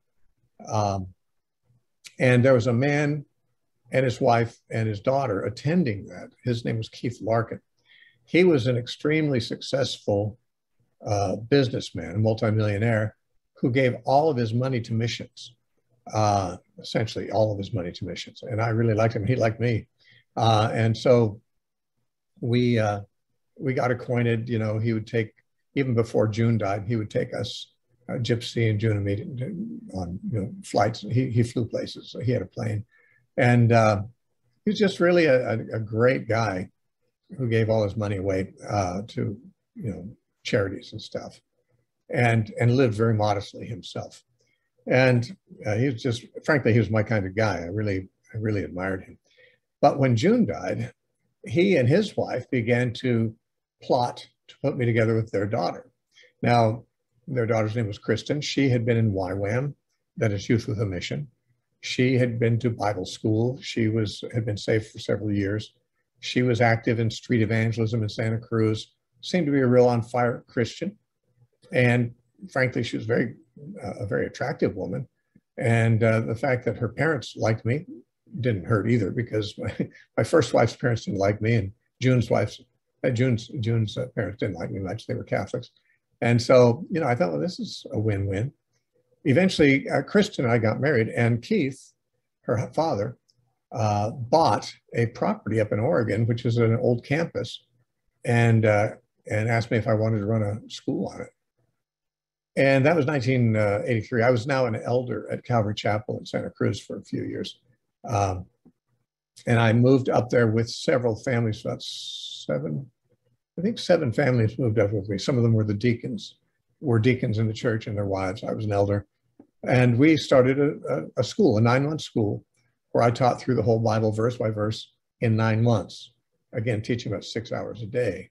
And there was a man and his wife and his daughter attending that. His name was Keith Larkin. He was an extremely successful businessman, a multimillionaire, who gave all of his money to missions, essentially all of his money to missions. And I really liked him. He liked me. And so we got acquainted. He would take, even before June died, he would take us, Gypsy and June, and me on flights. He flew places. So he had a plane. And he was just really a great guy who gave all his money away to charities and stuff, and lived very modestly himself. And he was just, frankly, he was my kind of guy. I really admired him. But when June died, he and his wife began to plot to put me together with their daughter. Now, their daughter's name was Kristen. She had been in YWAM, that is Youth with a Mission. She had been to Bible school. She had been saved for several years. She was active in street evangelism in Santa Cruz, seemed to be a real on fire Christian. And frankly, she was a very attractive woman. And the fact that her parents liked me didn't hurt either, because my first wife's parents didn't like me, and June's parents didn't like me much. They were Catholics. And so, I thought, well, this is a win-win. Eventually, Kristen and I got married, and Keith, her father, bought a property up in Oregon, which is an old campus, and asked me if I wanted to run a school on it. And that was 1983. I was now an elder at Calvary Chapel in Santa Cruz for a few years. And I moved up there with several families, about seven families moved up with me. Some of them were deacons in the church and their wives. I was an elder. And we started a school, a 9-month school, where I taught through the whole Bible verse by verse in 9 months. Again, teaching about 6 hours a day.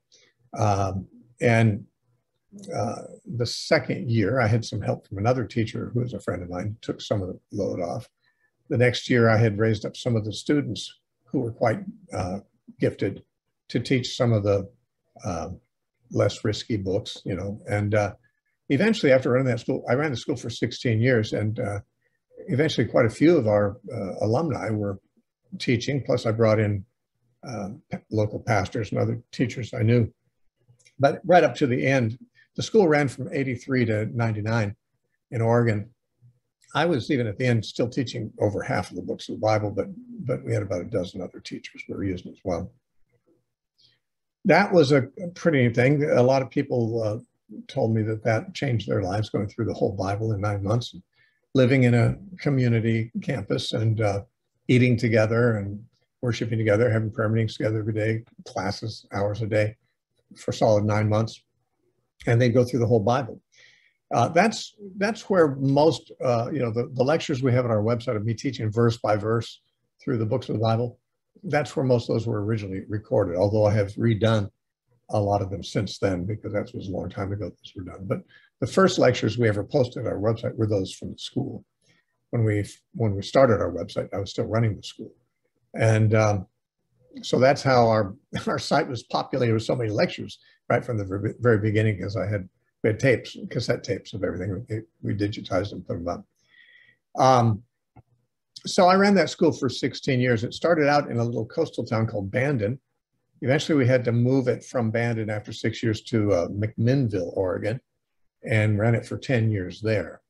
The second year, I had some help from another teacher who was a friend of mine, took some of the load off. The next year, I had raised up some of the students who were quite gifted to teach some of the less risky books, and eventually, after running that school, I ran the school for 16 years, and eventually quite a few of our alumni were teaching, plus I brought in local pastors and other teachers I knew. But right up to the end, the school ran from 83 to 99 in Oregon. I was, even at the end, still teaching over half of the books of the Bible, but we had about a dozen other teachers we were using as well. That was a pretty neat thing. A lot of people told me that changed their lives, going through the whole Bible in 9 months, living in a community campus and eating together and worshiping together, having prayer meetings together every day, classes, hours a day for solid 9 months. And they go through the whole Bible. That's where most, the lectures we have on our website of me teaching verse by verse through the books of the Bible, that's where most of those were originally recorded, although I have redone a lot of them since then, because that was a long time ago those were done. But the first lectures we ever posted on our website were those from the school. When we started our website, I was still running the school. And so that's how our site was populated with so many lectures right from the very beginning, because we had tapes, cassette tapes of everything. We digitized them, put them up. So I ran that school for 16 years. It started out in a little coastal town called Bandon. Eventually, we had to move it from Bandon after 6 years to McMinnville, Oregon, and ran it for 10 years there.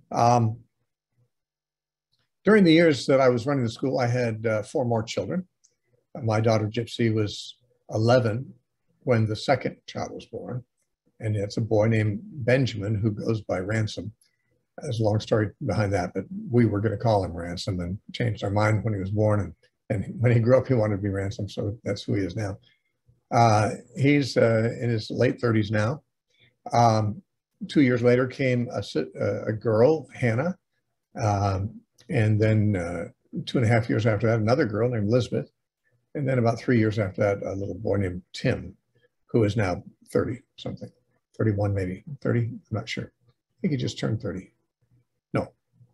During the years that I was running the school, I had 4 more children. My daughter Gypsy was 11 when the second child was born. And it's a boy named Benjamin who goes by Ransom. There's a long story behind that, but we were going to call him Ransom and changed our mind when he was born. And when he grew up, he wanted to be Ransom. So that's who he is now. He's in his late 30s now. 2 years later came a girl, Hannah. And then 2.5 years after that, another girl named Elizabeth. And then about 3 years after that, a little boy named Tim, who is now 30 something, 31 maybe, 30, I'm not sure. I think he just turned 30. No,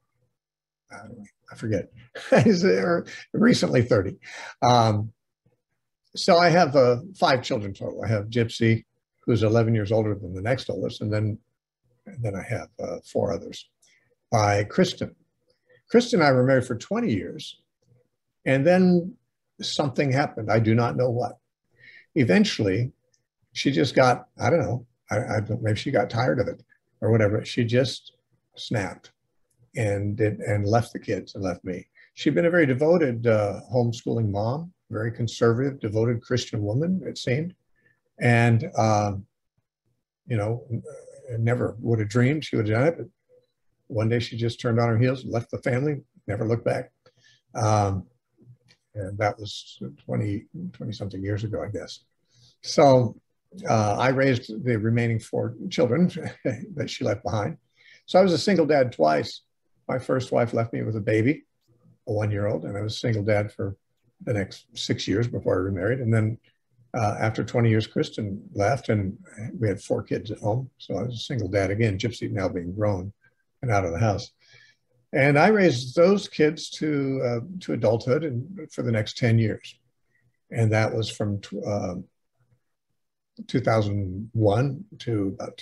I forget. He's recently 30. So I have 5 children total. I have Gypsy, who's 11 years older than the next oldest, and then I have 4 others. By Kristen. Kristen and I were married for 20 years, and then something happened. I do not know what. Eventually, she just got, I don't know, I don't, maybe she got tired of it or whatever. She just snapped and left the kids and left me. She'd been a very devoted homeschooling mom, very conservative, devoted Christian woman, it seemed. And, never would have dreamed she would have done it. But one day she just turned on her heels, left the family, never looked back. And that was 20 something years ago, I guess. So I raised the remaining 4 children that she left behind. So I was a single dad twice. My first wife left me with a baby, a 1-year-old, and I was a single dad for the next 6 years before I remarried. And then after 20 years, Kristen left, and we had 4 kids at home. So I was a single dad again, Gypsy now being grown and out of the house. And I raised those kids to adulthood and for the next 10 years. And that was from 2001 to about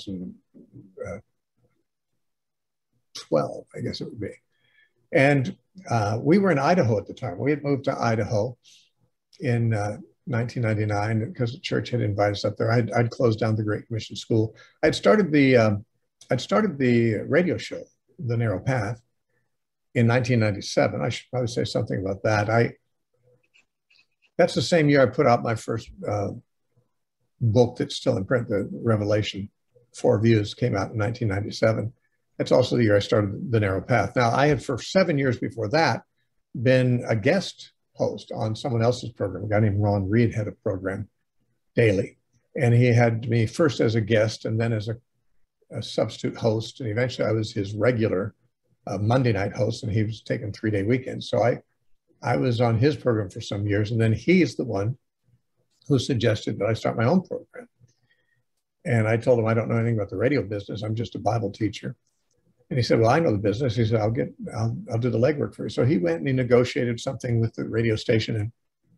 2012, I guess it would be. And we were in Idaho at the time. We had moved to Idaho in 1999 because the church had invited us up there. I'd closed down the Great Commission School. I'd started the radio show, The Narrow Path, in 1997. I should probably say something about that. That's the same year I put out my first book that's still in print, the Revelation 4 Views, came out in 1997. That's also the year I started The Narrow Path. Now, I had for 7 years before that been a guest host on someone else's program. A guy named Ron Reed had a program daily. And he had me first as a guest and then as a substitute host. And eventually I was his regular Monday night host, and he was taking 3-day weekends. So I was on his program for some years. And then he's the one who suggested that I start my own program. And I told him, I don't know anything about the radio business. I'm just a Bible teacher. And he said, well, I know the business. He said, I'll do the legwork for you. So he went and he negotiated something with the radio station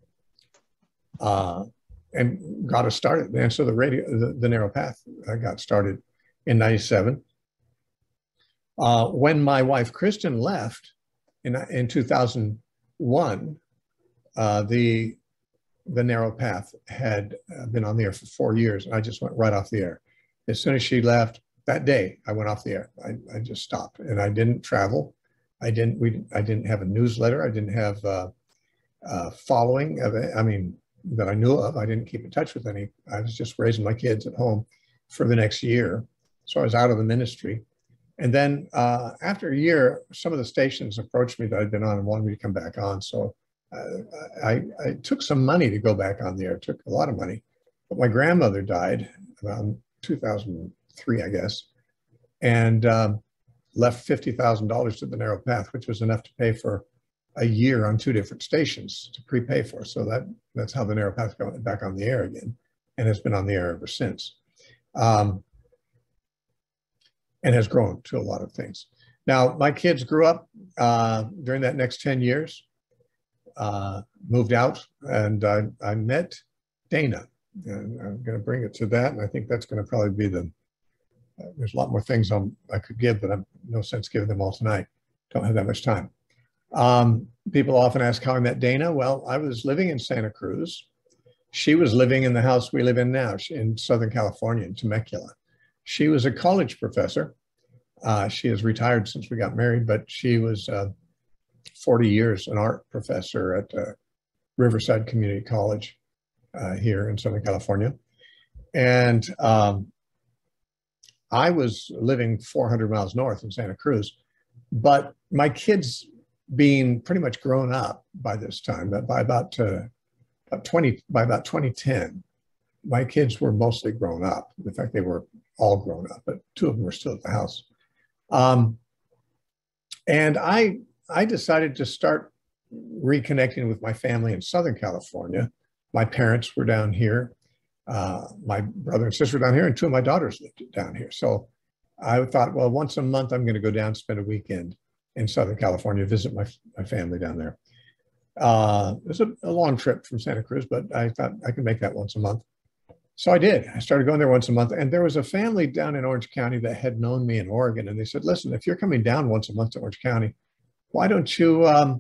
and got us started. And so the Narrow Path got started in 97. When my wife, Kristen, left in 2001, the Narrow Path had been on the air for 4 years, and I just went right off the air. As soon as she left, that day, I went off the air. I just stopped, and I didn't travel. I didn't have a newsletter. I didn't have following of it. I mean, that I knew of. I didn't keep in touch with any. I was just raising my kids at home for the next year. So I was out of the ministry. And then after a year, some of the stations approached me that I'd been on and wanted me to come back on. So I took some money to go back on the air. It took a lot of money. But my grandmother died around 2003, I guess, and left $50,000 to the Narrow Path, which was enough to pay for a year on 2 different stations to prepay for. So that's how the Narrow Path got back on the air again, and has been on the air ever since. And has grown to a lot of things. Now, my kids grew up during that next 10 years, moved out, and I met Dana. And I'm going to bring it to that, and I think that's going to probably be there's a lot more things I could give, but I'm no sense giving them all tonight. Don't have that much time. People often ask how I met Dana. Well, I was living in Santa Cruz. She was living in the house we live in now in Southern California, in Temecula. She was a college professor. She has retired since we got married, but she was 40 years an art professor at Riverside Community College here in Southern California. And I was living 400 miles north in Santa Cruz, but my kids being pretty much grown up by this time, by about 2010, my kids were mostly grown up. In fact, they were all grown up, but 2 of them were still at the house. And I decided to start reconnecting with my family in Southern California. My parents were down here. My brother and sister were down here, and 2 of my daughters lived down here. So I thought, well, once a month, I'm going to go down, spend a weekend in Southern California, visit my family down there. It was a long trip from Santa Cruz, but I thought I could make that once a month. So I did. I started going there once a month. And there was a family down in Orange County that had known me in Oregon. And they said, listen, if you're coming down once a month to Orange County, why don't you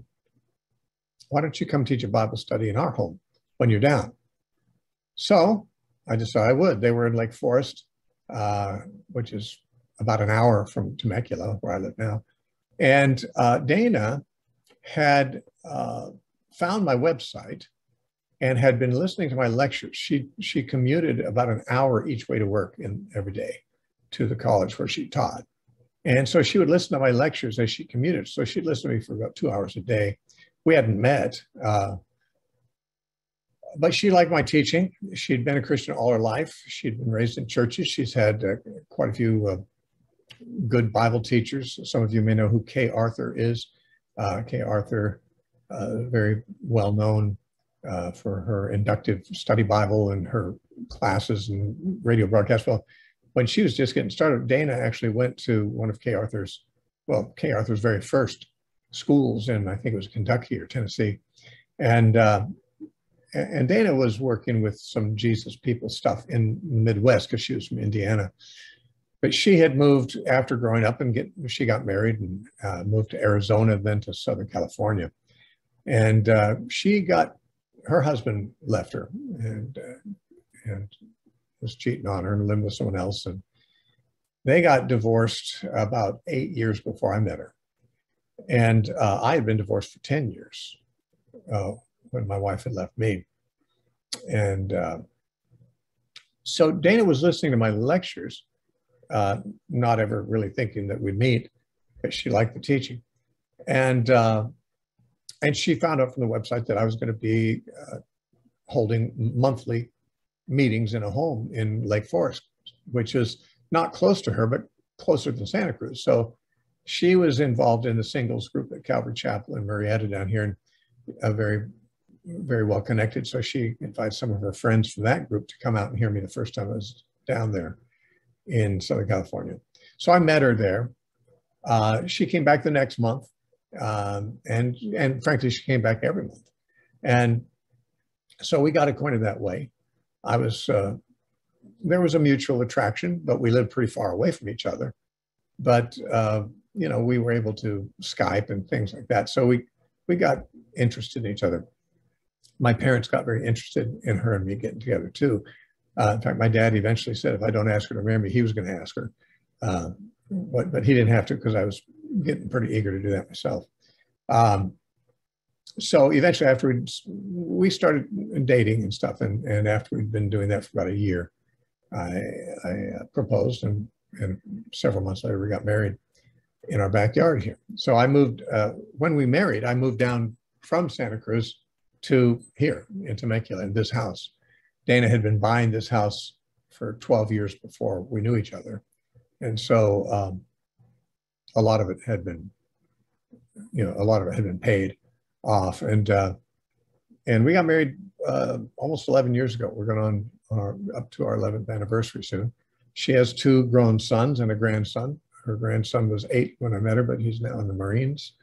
come teach a Bible study in our home when you're down? So I decided I would. They were in Lake Forest, which is about an hour from Temecula, where I live now. And Dana had found my website and had been listening to my lectures. She commuted about an hour each way to work every day to the college where she taught. And so she would listen to my lectures as she commuted. So she'd listen to me for about 2 hours a day. We hadn't met, but she liked my teaching. She'd been a Christian all her life. She'd been raised in churches. She's had quite a few good Bible teachers. Some of you may know who Kay Arthur is. Kay Arthur, very well-known for her inductive study Bible and her classes and radio broadcast. Well, when she was just getting started, Dana actually went to one of Kay Arthur's very first schools in, I think it was Kentucky or Tennessee. And Dana was working with some Jesus people stuff in the Midwest because she was from Indiana. But she had moved after growing up she got married and moved to Arizona, then to Southern California. And her husband left her and was cheating on her and living with someone else. And they got divorced about 8 years before I met her. And I had been divorced for 10 years when my wife had left me. And so Dana was listening to my lectures, not ever really thinking that we'd meet, but she liked the teaching. And she found out from the website that I was going to be holding monthly meetings in a home in Lake Forest, which is not close to her, but closer than Santa Cruz. So she was involved in the singles group at Calvary Chapel in Marietta down here, and very, very well connected. So she invited some of her friends from that group to come out and hear me the first time I was down there in Southern California. So I met her there. She came back the next month. And frankly, she came back every month. And so we got acquainted that way. There was a mutual attraction, but we lived pretty far away from each other. But, we were able to Skype and things like that. So we got interested in each other. My parents got very interested in her and me getting together too. In fact, my dad eventually said, if I don't ask her to marry me, he was going to ask her. But he didn't have to because I was getting pretty eager to do that myself. So eventually after we started dating and stuff, and after we'd been doing that for about a year, I proposed, and several months later we got married in our backyard here. So I moved, when we married, I moved down from Santa Cruz to here in Temecula in this house. Dana had been buying this house for 12 years before we knew each other. And so a lot of it had been paid off. And we got married almost 11 years ago. We're going on up to our 11th anniversary soon. She has 2 grown sons and a grandson. Her grandson was 8 when I met her, but he's now in the Marines.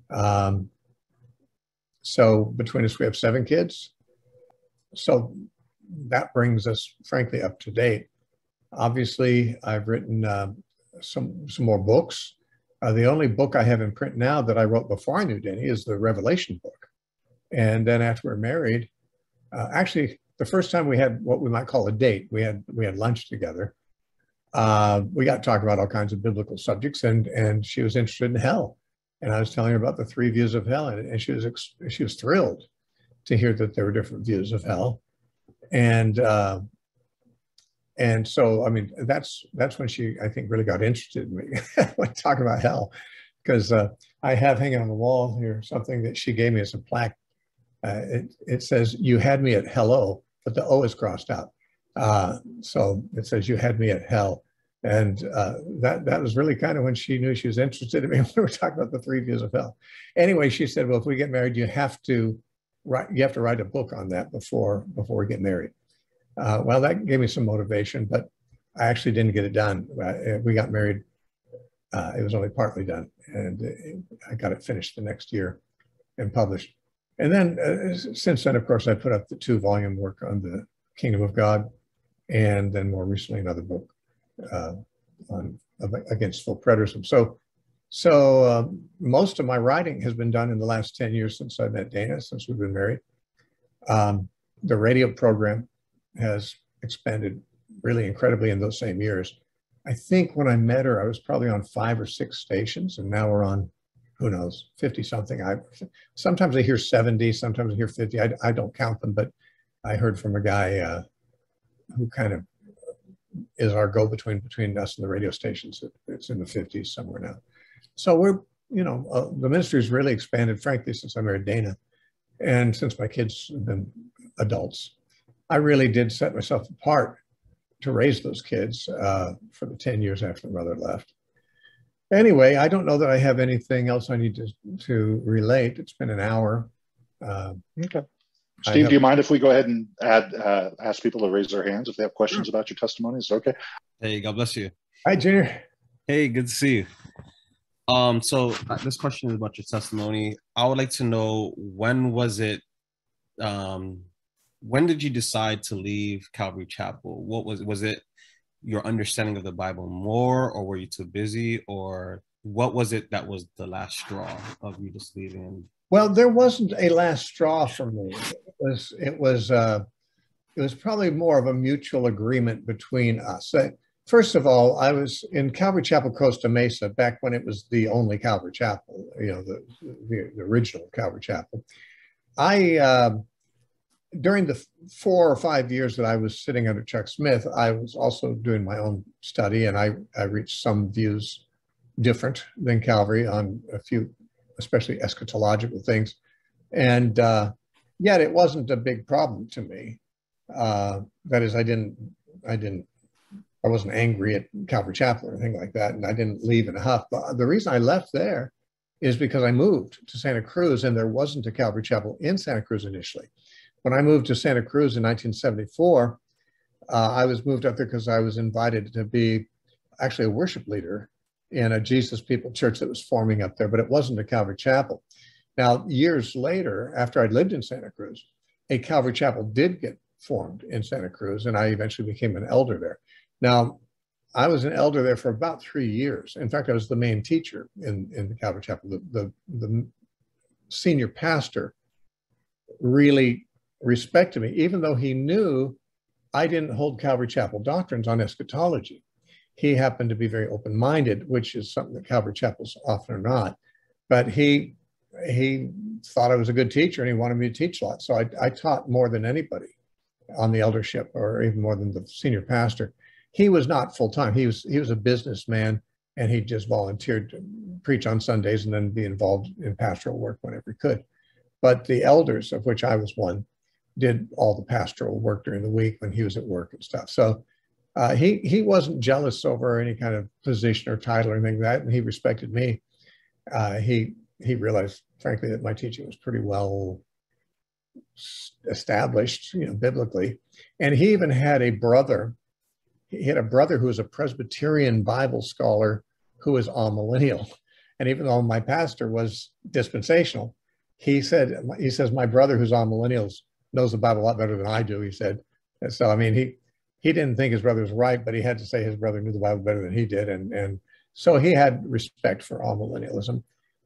So between us, we have 7 kids. So that brings us, frankly, up to date. Obviously, I've written some more books. The only book I have in print now that I wrote before I knew Denny is the Revelation book. And then after we're married, actually, the first time we had what we might call a date, we had lunch together. We got to talk about all kinds of biblical subjects, and she was interested in hell. And I was telling her about the 3 views of hell, and she was thrilled to hear that there were different views of hell. And so, I mean, that's when she, I think, really got interested in me when talking about hell, because I have hanging on the wall here something that she gave me as a plaque. It says, "You had me at hello," but the O is crossed out. So it says, "You had me at hell." And that was really kind of when she knew she was interested in me, when we were talking about the 3 views of hell. Anyway, she said, "Well, if we get married, you have to write a book on that before we get married." Well, that gave me some motivation, but I actually didn't get it done. We got married. It was only partly done, and I got it finished the next year and published. And then since then, of course, I put up the 2-volume work on the Kingdom of God, and then more recently another book on against full preterism. So most of my writing has been done in the last 10 years since I met Dana, since we've been married. The radio program has expanded really incredibly in those same years. I think when I met her, I was probably on 5 or 6 stations, and now we're on, who knows, 50 something. Sometimes I hear 70, sometimes I hear 50. I don't count them, but I heard from a guy who kind of is our go-between between us and the radio stations. It's in the 50s somewhere now. So we're, the ministry's really expanded, frankly, since I married Dana, and since my kids have been adults. I really did set myself apart to raise those kids for the 10 years after the mother left. Anyway, I don't know that I have anything else I need to relate. It's been an hour. Okay. Steve, do you mind if we go ahead and ask people to raise their hands if they have questions Sure. about your testimony? Is it okay? Hey, God bless you. Hi, Junior. Hey, good to see you. This question is about your testimony. I would like to know, when was it, um, when did you decide to leave Calvary Chapel? Was it your understanding of the Bible more, or were you too busy, or what was it that was the last straw of you just leaving? Well, there wasn't a last straw for me. It was probably more of a mutual agreement between us. First of all, I was in Calvary Chapel, Costa Mesa, back when it was the only Calvary Chapel, the original Calvary Chapel. During the 4 or 5 years that I was sitting under Chuck Smith, I was also doing my own study, and I reached some views different than Calvary on a few, especially eschatological things. And yet it wasn't a big problem to me. That is, I wasn't angry at Calvary Chapel or anything like that, and I didn't leave in a huff. But the reason I left there is because I moved to Santa Cruz, and there wasn't a Calvary Chapel in Santa Cruz initially. When I moved to Santa Cruz in 1974, I was moved up there because I was invited to be actually a worship leader in a Jesus People church that was forming up there, but it wasn't a Calvary Chapel. Now, years later, after I'd lived in Santa Cruz, a Calvary Chapel did get formed in Santa Cruz, and I eventually became an elder there. Now, I was an elder there for about 3 years. In fact, I was the main teacher in the Calvary Chapel. The senior pastor really respected me, even though he knew I didn't hold Calvary Chapel doctrines on eschatology. He happened to be very open-minded, which is something that Calvary Chapels often are not. But he thought I was a good teacher, and he wanted me to teach a lot. So I taught more than anybody on the eldership, or even more than the senior pastor. He was not full-time. He was a businessman, and he just volunteered to preach on Sundays and then be involved in pastoral work whenever he could. But the elders, of which I was one, did all the pastoral work during the week when he was at work and stuff. So he wasn't jealous over any kind of position or title or anything like that, and he respected me. He realized, frankly, that my teaching was pretty well established, biblically. And he even had a brother. He had a brother who was a Presbyterian Bible scholar who was amillennial. And even though my pastor was dispensational, he says, my brother who's amillennial knows the Bible a lot better than I do, he said. And so, I mean, he didn't think his brother was right, but he had to say his brother knew the Bible better than he did. And so he had respect for amillennialism.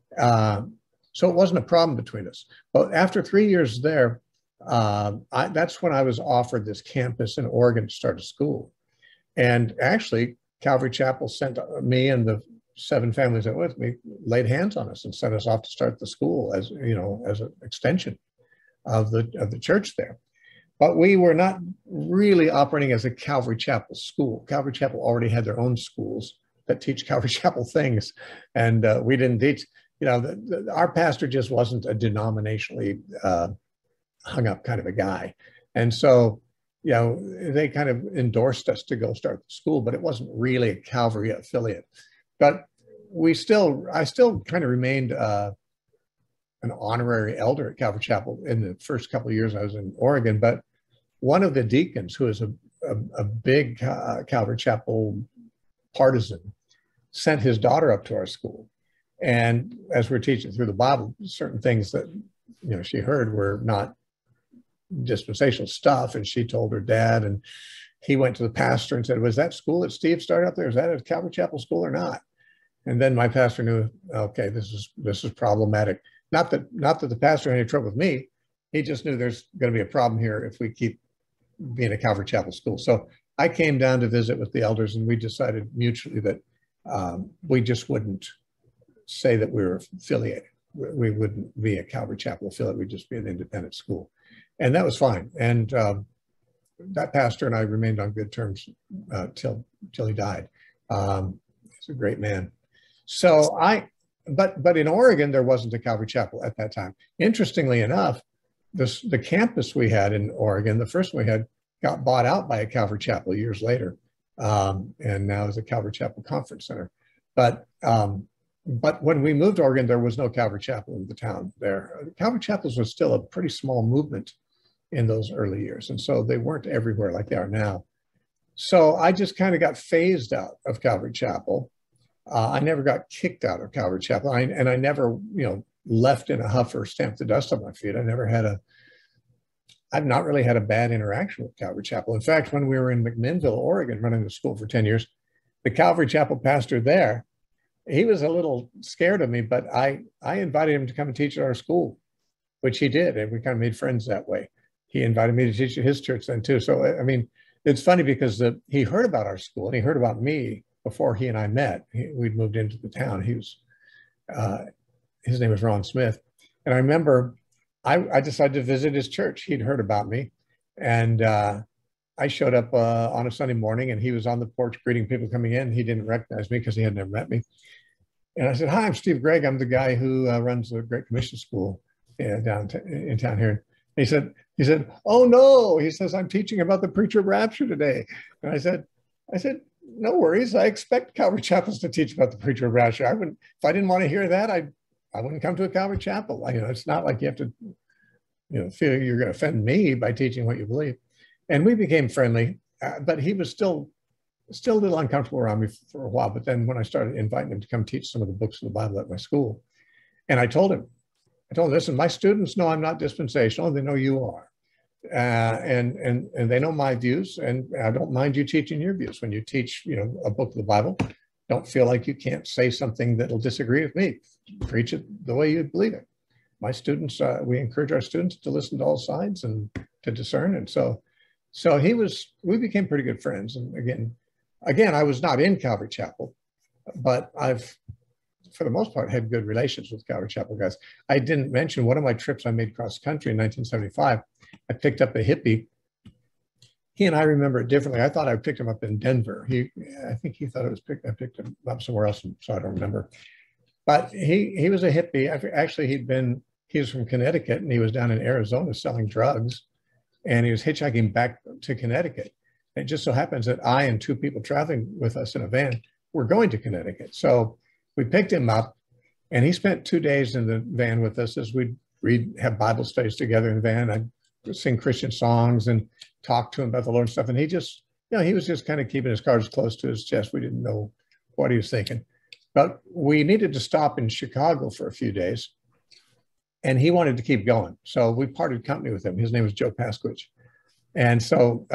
So it wasn't a problem between us. But after 3 years there, that's when I was offered this campus in Oregon to start a school. And actually, Calvary Chapel sent me and the 7 families that were with me, laid hands on us and sent us off to start the school as an extension of the church there. But we were not really operating as a Calvary Chapel school. Calvary Chapel already had their own schools that teach Calvary Chapel things, and we didn't teach. Our pastor just wasn't a denominationally hung up kind of a guy, and so they kind of endorsed us to go start the school, but it wasn't really a Calvary affiliate. But I still kind of remained an honorary elder at Calvary Chapel in the first couple of years I was in Oregon. But one of the deacons, who is a big Calvary Chapel partisan, sent his daughter up to our school. And as we're teaching through the Bible, certain things that she heard were not dispensational stuff, and she told her dad, and he went to the pastor and said, was that school that Steve started up there, is that a Calvary Chapel school or not? And then my pastor knew, okay, this is problematic. Not that the pastor had any trouble with me. He just knew there's going to be a problem here if we keep being a Calvary Chapel school. So I came down to visit with the elders, and we decided mutually that we just wouldn't say that we were affiliated. We wouldn't be a Calvary Chapel affiliate. We'd just be an independent school. And that was fine. And that pastor and I remained on good terms till he died. He's a great man. So but in Oregon, there wasn't a Calvary Chapel at that time. Interestingly enough, the campus we had in Oregon, the first one we had, got bought out by a Calvary Chapel years later, and now is a Calvary Chapel Conference Center. But when we moved to Oregon, there was no Calvary Chapel in the town there. Calvary Chapels was still a pretty small movement in those early years. And so they weren't everywhere like they are now. So I just kind of got phased out of Calvary Chapel. I never got kicked out of Calvary Chapel. And I never, left in a huff or stamped the dust on my feet. I've not really had a bad interaction with Calvary Chapel. In fact, when we were in McMinnville, Oregon, running the school for 10 years, the Calvary Chapel pastor there, he was a little scared of me, but I invited him to come and teach at our school, which he did. And we kind of made friends that way. He invited me to teach at his church then too. So, I mean, it's funny because he heard about our school and he heard about me before he and I met. We'd moved into the town. His name was Ron Smith. And I remember I decided to visit his church. He'd heard about me. And I showed up on a Sunday morning and he was on the porch greeting people coming in. He didn't recognize me because he had never met me. And I said, "Hi, I'm Steve Gregg. I'm the guy who runs the Great Commission School down in town here." And he said, "Oh no," he says, "I'm teaching about the preacher of rapture today." And I said, "No worries. I expect Calvary Chapels to teach about the preacher of rapture. If I didn't want to hear that, I wouldn't come to a Calvary Chapel. It's not like you have to, feel you're going to offend me by teaching what you believe." And we became friendly, but he was still a little uncomfortable around me for a while. But then when I started inviting him to come teach some of the books of the Bible at my school, and I told him, "Listen, my students know I'm not dispensational. They know you are. And they know my views, and I don't mind you teaching your views. When you teach, a book of the Bible, don't feel like you can't say something that'll disagree with me. Preach it the way you believe it." My students, we encourage our students to listen to all sides and to discern. And so we became pretty good friends. And again, I was not in Calvary Chapel, but I've, for the most part, had good relations with Calvary Chapel guys. I didn't mention one of my trips I made cross country in 1975. I picked up a hippie. He and I remember it differently. I thought I picked him up in Denver. I think he thought I picked him up somewhere else, so I don't remember. But he was a hippie. Actually, he was from Connecticut, and he was down in Arizona selling drugs, and he was hitchhiking back to Connecticut. And it just so happens that I and two people traveling with us in a van were going to Connecticut. So we picked him up, and he spent 2 days in the van with us as we'd have Bible studies together in the van. I'd sing Christian songs and talk to him about the Lord and stuff. And he just, he was just kind of keeping his cards close to his chest. We didn't know what he was thinking. But we needed to stop in Chicago for a few days, and he wanted to keep going. So we parted company with him. His name was Joe Pasquich. And so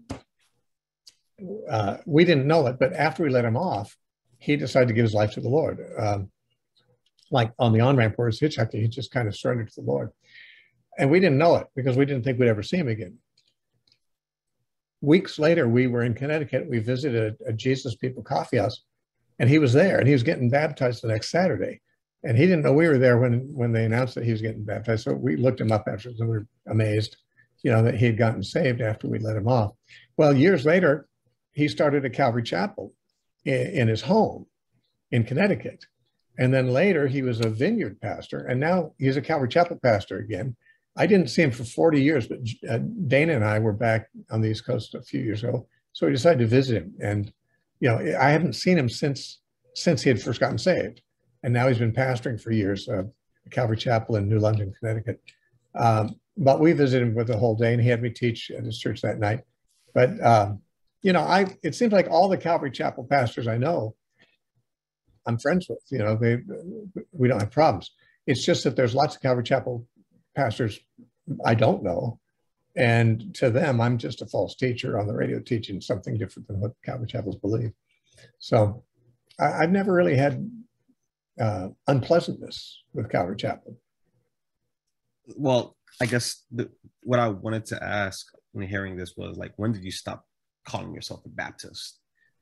we didn't know it, but after we let him off, he decided to give his life to the Lord. Like on the on-ramp where he was hitchhiking, he just kind of surrendered to the Lord. And we didn't know it because we didn't think we'd ever see him again. Weeks later, we were in Connecticut. We visited a Jesus People coffee house, and he was there, and he was getting baptized the next Saturday. And he didn't know we were there when they announced that he was getting baptized. So we looked him up afterwards, and we were amazed, that he had gotten saved after we let him off. Well, years later, he started a Calvary Chapel in his home in Connecticut. And then later, he was a vineyard pastor, and now he's a Calvary Chapel pastor again. I didn't see him for 40 years, but Dana and I were back on the East Coast a few years ago. So we decided to visit him. And, I haven't seen him since he had first gotten saved. And now he's been pastoring for years, Calvary Chapel in New London, Connecticut. But we visited him for the whole day, and he had me teach at his church that night. But, it seems like all the Calvary Chapel pastors I know, I'm friends with. We don't have problems. It's just that there's lots of Calvary Chapel pastors I don't know. And to them, I'm just a false teacher on the radio teaching something different than what Calvary Chapels believe. So I've never really had unpleasantness with Calvary Chapel. Well, I guess what I wanted to ask when hearing this was, like, when did you stop calling yourself a Baptist?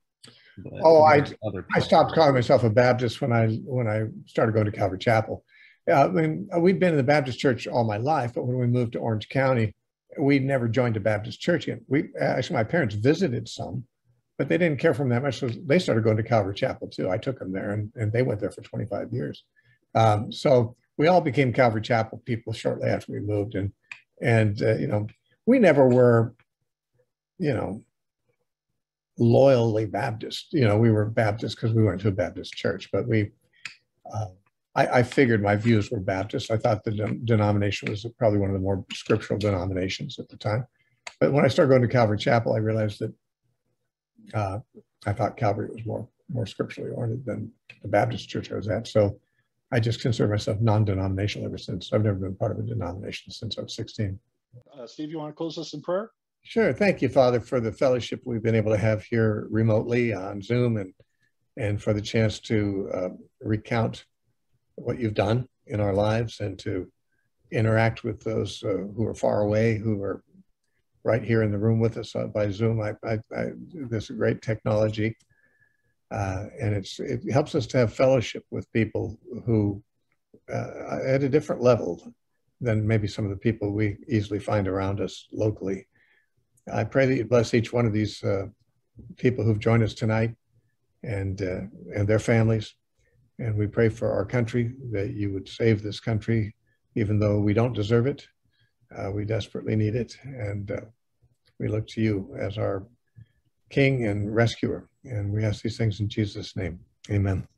I stopped calling myself a Baptist when I started going to Calvary Chapel. We'd been in the Baptist church all my life, but when we moved to Orange County, we never joined a Baptist church again. Actually, my parents visited some, but they didn't care for them that much, so they started going to Calvary Chapel too. I took them there, and they went there for 25 years. So we all became Calvary Chapel people shortly after we moved, and we never were, loyally Baptist. We were Baptist because we went to a Baptist church, but we I figured my views were Baptist. I thought the denomination was probably one of the more scriptural denominations at the time. But when I started going to Calvary Chapel, I realized that I thought Calvary was more scripturally oriented than the Baptist church I was at. So I just consider myself non-denominational ever since. I've never been part of a denomination since I was 16. Steve, you want to close us in prayer? Sure. Thank you, Father, for the fellowship we've been able to have here remotely on Zoom, and for the chance to recount what you've done in our lives and to interact with those who are far away, who are right here in the room with us by Zoom. This is great technology, and it helps us to have fellowship with people who at a different level than maybe some of the people we easily find around us locally. I pray that you bless each one of these people who've joined us tonight and their families. And we pray for our country, that you would save this country, even though we don't deserve it. We desperately need it. And we look to you as our King and rescuer. And we ask these things in Jesus' name. Amen.